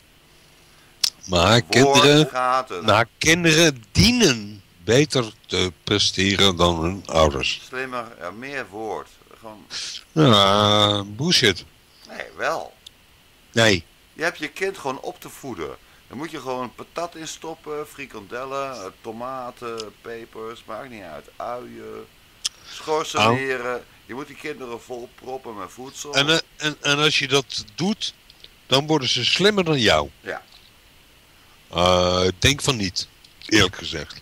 B: Maar kinderen dienen beter te presteren dan hun ouders.
A: Slimmer, meer woord. Gewoon...
B: Bullshit.
A: Nee, wel.
B: Nee.
A: Je hebt je kind gewoon op te voeden. Dan moet je gewoon patat in stoppen, frikandellen, tomaten, pepers, maakt niet uit. Uien, schorseneren. Je moet die kinderen vol proppen met voedsel.
B: En als je dat doet, dan worden ze slimmer dan jou.
A: Ja.
B: Ik denk van niet, eerlijk gezegd.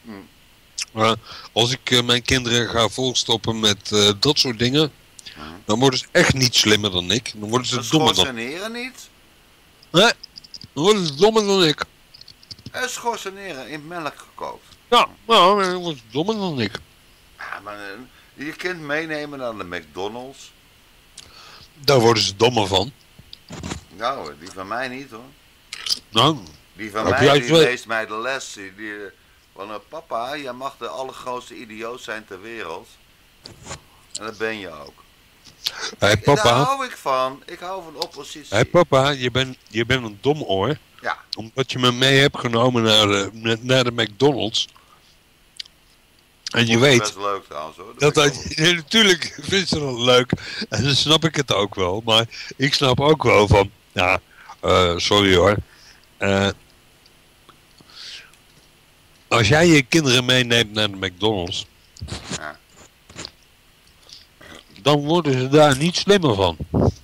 B: Als ik mijn kinderen ga volstoppen met dat soort dingen, dan worden ze echt niet slimmer dan ik. Dan worden ze dommer dan.
A: Schorseneren niet?
B: Nee, dan worden ze dommer dan ik.
A: En schorseneren in melk gekookt.
B: Ja, nou, dan worden ze dommer dan ik.
A: Ja, maar je kind meenemen naar de McDonald's.
B: Daar worden ze dommer van.
A: Nou, die van mij niet hoor.
B: Nou,
A: die van mij, die leest mij de les. Van papa, jij mag de allergrootste idioot zijn ter wereld. En dat ben je ook.
B: Hey, papa.
A: Daar hou ik van. Ik hou van oppositie.
B: Hey, papa, je bent een domoor.
A: Ja.
B: Omdat je me mee hebt genomen naar de McDonald's. En je weet...
A: Dat is best leuk trouwens hoor.
B: Natuurlijk vind je dat leuk. En dan snap ik het ook wel. Maar ik snap ook wel van... Ja, sorry hoor. Als jij je kinderen meeneemt naar de McDonald's...
A: Ja.
B: Dan worden ze daar niet slimmer van.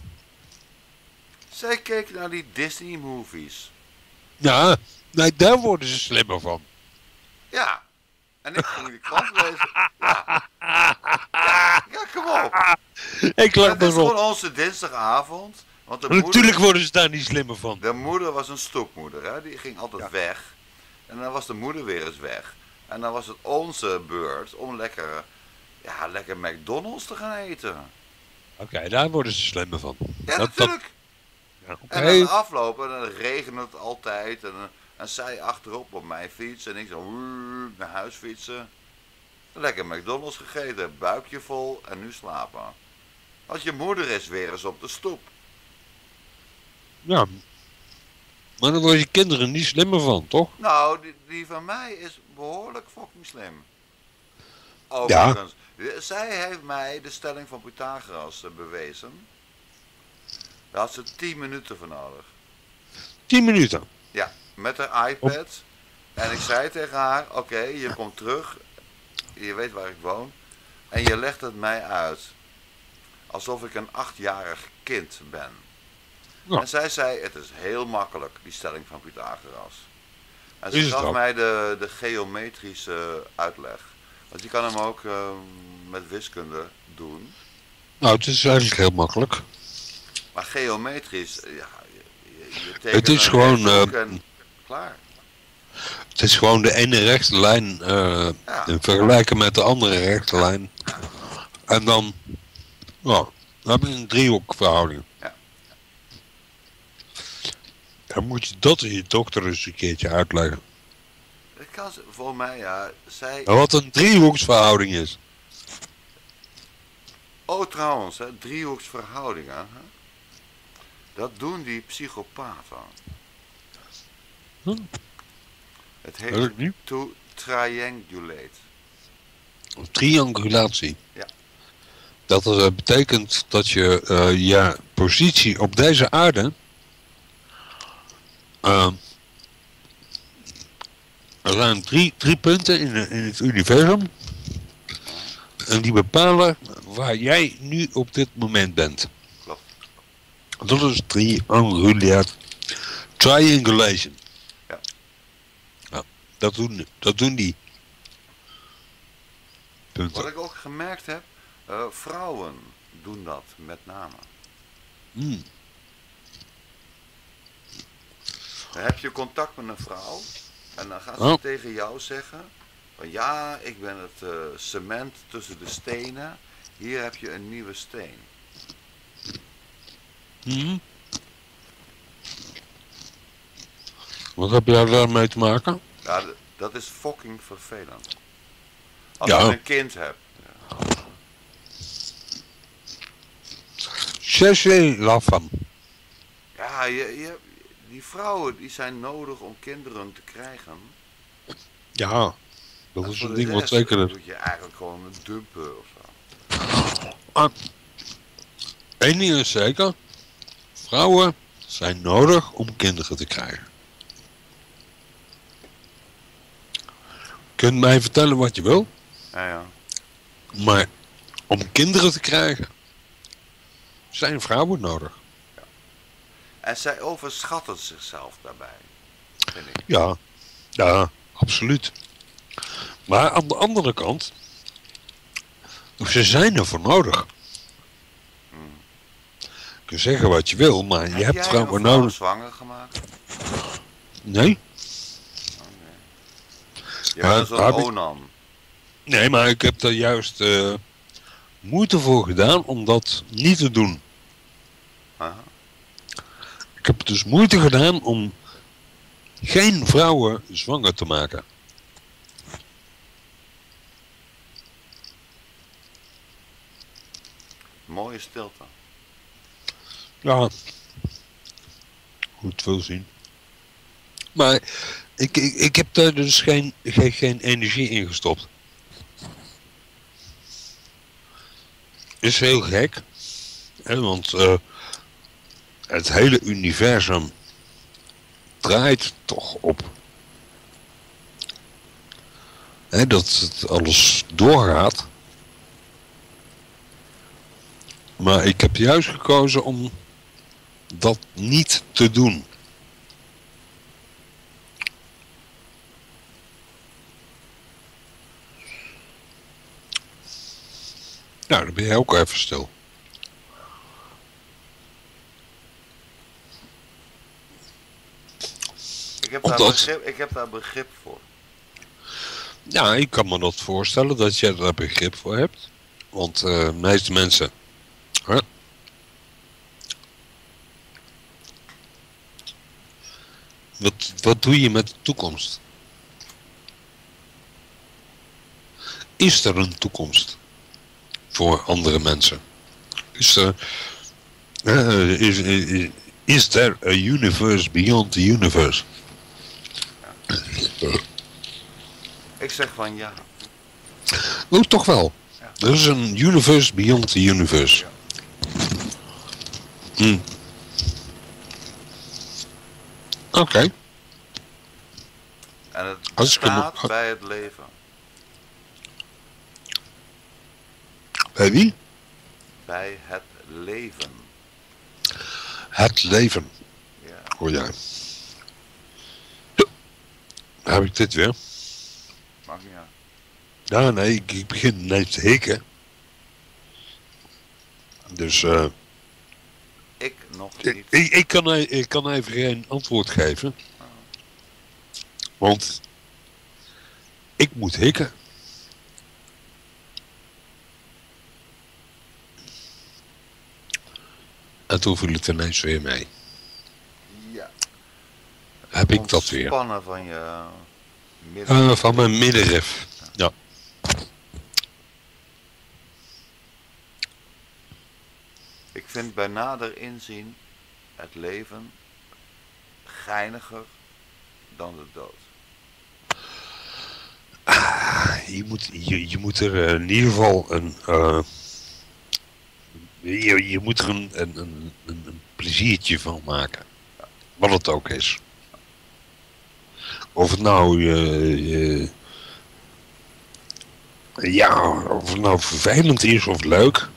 A: Zij keek naar die Disney movies.
B: Ja, nee, daar worden ze slimmer van.
A: Ja. En ik ging die krant lezen. Ja. Ja, kom op.
B: Ik lag
A: Het is gewoon onze dinsdagavond. Want de
B: natuurlijk
A: moeder,
B: worden ze daar niet slimmer van.
A: De moeder was een stoepmoeder. Hè? Die ging altijd weg. En dan was de moeder weer eens weg. En dan was het onze beurt om lekker McDonald's te gaan eten.
B: Oké, daar worden ze slimmer van.
A: Ja, natuurlijk.
B: Ja,
A: en dan de afloop, en dan regent het altijd. En zij achterop op mijn fiets. En ik zo naar huis fietsen. Lekker McDonald's gegeten, buikje vol en nu slapen. Want je moeder is weer eens op de stoep.
B: Ja. Maar dan worden je kinderen niet slimmer van, toch?
A: Nou, die van mij is behoorlijk fucking slim. Overigens. Ja. Zij heeft mij de stelling van Pythagoras bewezen. Daar had ze 10 minuten voor nodig.
B: 10 minuten?
A: Ja, met haar iPad. En ik zei tegen haar, oké, je komt terug. Je weet waar ik woon. En je legt het mij uit. Alsof ik een 8-jarig kind ben. Ja. En zij zei, het is heel makkelijk, die stelling van Pythagoras. En ze gaf mij de geometrische uitleg. Want je kan hem ook met wiskunde doen.
B: Nou, het is eigenlijk heel makkelijk.
A: Maar geometrisch, ja, je tekent
B: het is gewoon...
A: en klaar.
B: Het is gewoon de ene rechte lijn in vergelijken met de andere rechte lijn. Ja. En dan heb je een driehoekverhouding.
A: Ja.
B: Dan moet je dat aan je dokter eens een keertje uitleggen.
A: Dat kan ze, voor mij, ja. Zij...
B: Wat een driehoeksverhouding is.
A: Oh, trouwens, hè, driehoeksverhoudingen. Hè? Dat doen die psychopaten. Het heet to triangulate.
B: Triangulatie.
A: Ja.
B: Dat betekent dat je je positie op deze aarde... er zijn drie punten in het universum. En die bepalen waar jij nu op dit moment bent.
A: Klopt.
B: Dat is triangulation.
A: Ja.
B: Ja, dat doen die. Punten.
A: Wat ik ook gemerkt heb, vrouwen doen dat met name. Dan heb je contact met een vrouw en dan gaat ze tegen jou zeggen van ja, ik ben het cement tussen de stenen, hier heb je een nieuwe steen.
B: Wat heb jij daarmee te maken?
A: Ja, dat is fucking vervelend. Als je een kind hebt. Ja.
B: cherchez la femme.
A: Ja, die vrouwen die zijn nodig om kinderen te krijgen.
B: Ja, dat
A: En
B: is
A: voor
B: een
A: de
B: ding wat
A: rest
B: zeker...
A: moet je eigenlijk gewoon dumpen of zo.
B: Eén ding is zeker. Vrouwen zijn nodig om kinderen te krijgen. Je kunt mij vertellen wat je wil.
A: Ja.
B: Maar om kinderen te krijgen zijn vrouwen nodig.
A: Ja. En zij overschatten zichzelf daarbij, vind ik.
B: Ja, absoluut. Maar aan de andere kant, ze zijn ervoor nodig. Je kunt zeggen wat je wil, maar je hebt vrouwen nodig.
A: Heb zwanger gemaakt?
B: Nee.
A: Oh, nee. Je bent zo'n Onan.
B: Nee, maar ik heb er juist moeite voor gedaan om dat niet te doen.
A: Aha.
B: Ik heb dus moeite gedaan om geen vrouwen zwanger te maken.
A: Mooie stilte.
B: Ja, goed veel zien. Maar ik heb daar dus geen energie in gestopt. Is heel gek. Hè, want het hele universum draait toch op. Hè, dat het alles doorgaat. Maar ik heb juist gekozen om dat niet te doen. Nou, dan ben je ook even stil.
A: Ik heb daar begrip voor.
B: Ja, ik kan me dat voorstellen dat jij daar begrip voor hebt. Want de meeste mensen... Wat doe je met de toekomst? Is er een toekomst voor andere mensen? Is there a universe beyond the universe?
A: Ik zeg van ja.
B: Oh, toch wel. Ja. Er is een universe beyond the universe. Ja. Oké.
A: En het bestaat bij het leven.
B: Bij wie?
A: Bij het leven.
B: Het leven.
A: Ja.
B: Oh ja. Heb ik dit weer?
A: Mag niet uit.
B: Ja, nee, ik begin ineens te hikken. Dus
A: ik nog niet.
B: Ik kan even geen antwoord geven. Oh. Want ik moet hikken. En toen viel het ineens weer mee.
A: Ja.
B: Heb ik dat weer.
A: Ontspannen van je middenrif.
B: Van mijn middenrif. Ja.
A: Ik vind bij nader inzien het leven geiniger dan de dood.
B: Je moet er in ieder geval je moet er een pleziertje van maken. Wat het ook is. Of het nou of het nou vervelend is of leuk.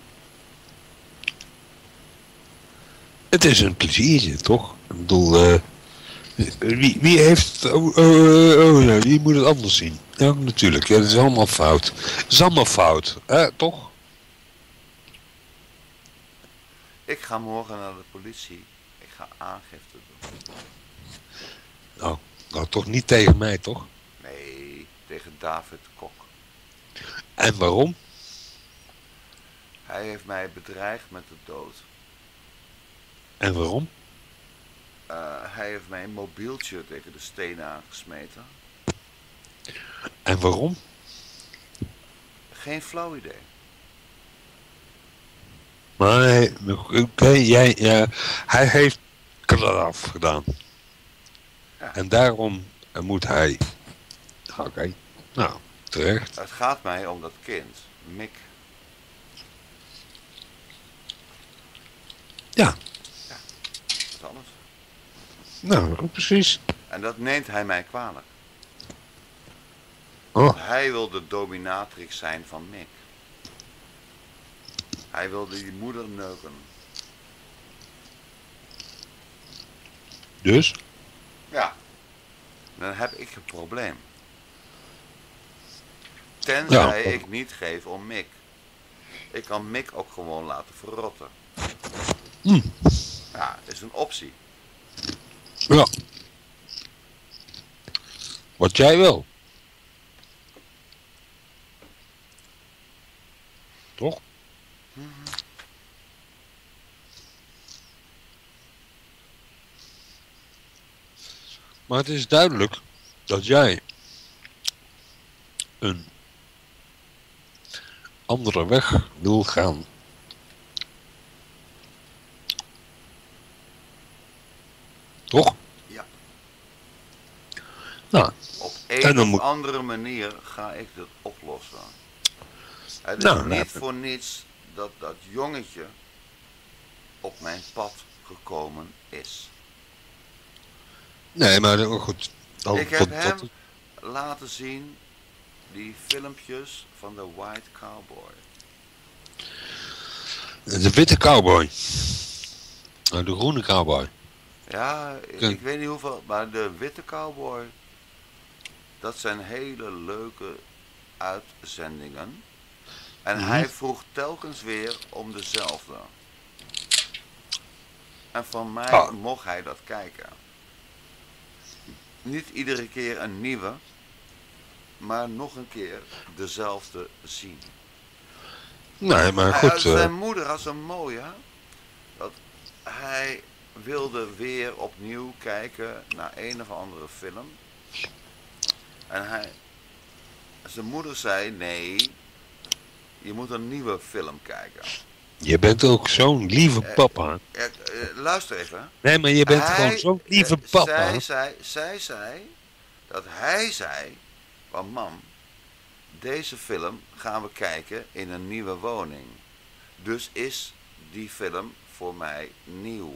B: Het is een pleziertje, toch? Ik bedoel, wie heeft... wie moet het anders zien? Ja, natuurlijk. Ja, dat is allemaal fout. Het is allemaal fout, toch?
A: Ik ga morgen naar de politie. Ik ga aangifte doen.
B: Nou, toch niet tegen mij, toch?
A: Nee, tegen David Kok.
B: En waarom?
A: Hij heeft mij bedreigd met de dood.
B: En waarom?
A: Hij heeft mij een mobieltje tegen de stenen aangesmeten.
B: En waarom?
A: Geen flauw idee.
B: Maar hij heeft klaf gedaan.
A: Ja.
B: En daarom moet hij... Oké, nou, terecht.
A: Het gaat mij om dat kind, Mick.
B: Ja.
A: Ja, dat is alles.
B: Nou, precies.
A: En dat neemt hij mij kwalijk.
B: Oh.
A: Hij wil de dominatrix zijn van Mick. Hij wilde die moeder neuken.
B: Dus?
A: Ja. Dan heb ik een probleem. Tenzij ik niet geef om Mick. Ik kan Mick ook gewoon laten verrotten. Ja, is een optie.
B: Ja. Wat jij wil. Toch? Maar het is duidelijk dat jij een andere weg wil gaan. Toch?
A: Ja.
B: Nou,
A: op
B: en dan
A: een of andere manier ga ik dit oplossen. Het is
B: Nou,
A: niet voor niets dat dat jongetje op mijn pad gekomen is.
B: Nee, maar goed.
A: Ik heb hem laten zien die filmpjes van de White Cowboy.
B: De witte cowboy. De groene cowboy.
A: Ja, ik weet niet hoeveel, maar de witte cowboy, dat zijn hele leuke uitzendingen. En hij vroeg telkens weer om dezelfde. En van mij mocht hij dat kijken. Niet iedere keer een nieuwe, maar nog een keer dezelfde zien.
B: Nee, maar goed.
A: Zijn moeder had zo mooi, hè? Dat hij wilde weer opnieuw kijken naar een of andere film. En zijn moeder zei, nee, je moet een nieuwe film kijken.
B: Je bent ook zo'n lieve papa.
A: Luister even.
B: Nee, maar je bent gewoon zo'n lieve papa.
A: Zij zei dat hij zei, van mam, deze film gaan we kijken in een nieuwe woning. Dus is die film voor mij nieuw.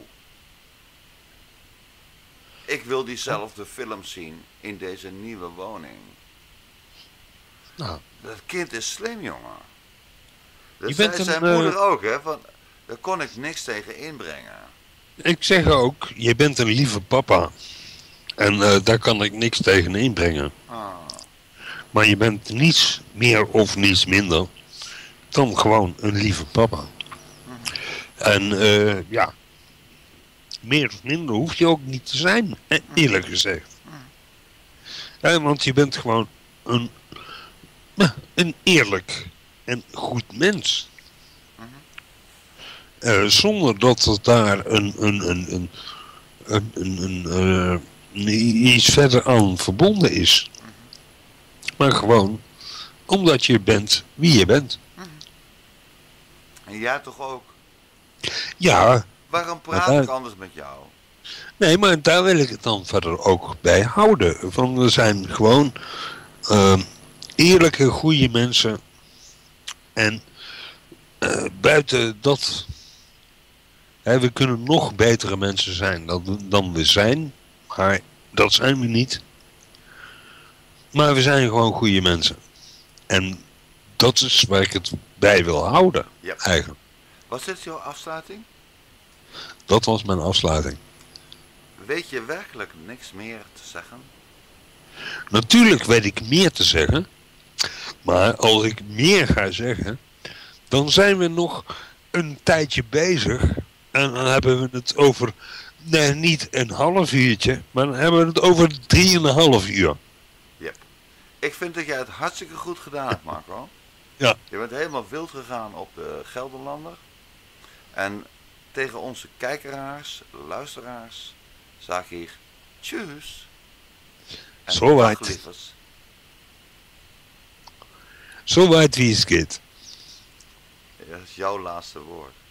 A: Ik wil diezelfde film zien in deze nieuwe woning.
B: Nou.
A: Dat kind is slim, jongen. Dat
B: Je
A: zei
B: bent
A: zijn moeder ook, hè. Van, daar kon ik niks tegen inbrengen.
B: Ik zeg ook, je bent een lieve papa. En daar kan ik niks tegen inbrengen. Maar je bent niets meer of niets minder dan gewoon een lieve papa. En ja, meer of minder hoef je ook niet te zijn, eerlijk gezegd. Want je bent gewoon een eerlijk en goed mens. Zonder dat er daar iets verder aan verbonden is. Maar gewoon omdat je bent wie je bent.
A: En jij toch ook?
B: Ja.
A: Waarom praat ik anders met jou?
B: Nee, maar daar wil ik het dan verder ook bij houden. Van we zijn gewoon eerlijke, goede mensen. En buiten dat... we kunnen nog betere mensen zijn dan we zijn. Maar dat zijn we niet. Maar we zijn gewoon goede mensen. En dat is waar ik het bij wil houden, eigenlijk.
A: Was dit jouw afsluiting?
B: Dat was mijn afsluiting.
A: Weet je werkelijk niks meer te zeggen?
B: Natuurlijk weet ik meer te zeggen. Maar als ik meer ga zeggen, dan zijn we nog een tijdje bezig. En dan hebben we het over, nee, niet een half uurtje, maar dan hebben we het over 3,5 uur.
A: Yep. Ik vind dat jij het hartstikke goed gedaan hebt, Marco.
B: Ja.
A: Je bent helemaal wild gegaan op de Gelderlander. En tegen onze kijkeraars, luisteraars, zeg ik hier tjus.
B: Soweit. Soweit wie es geht.
A: Dat is jouw laatste woord.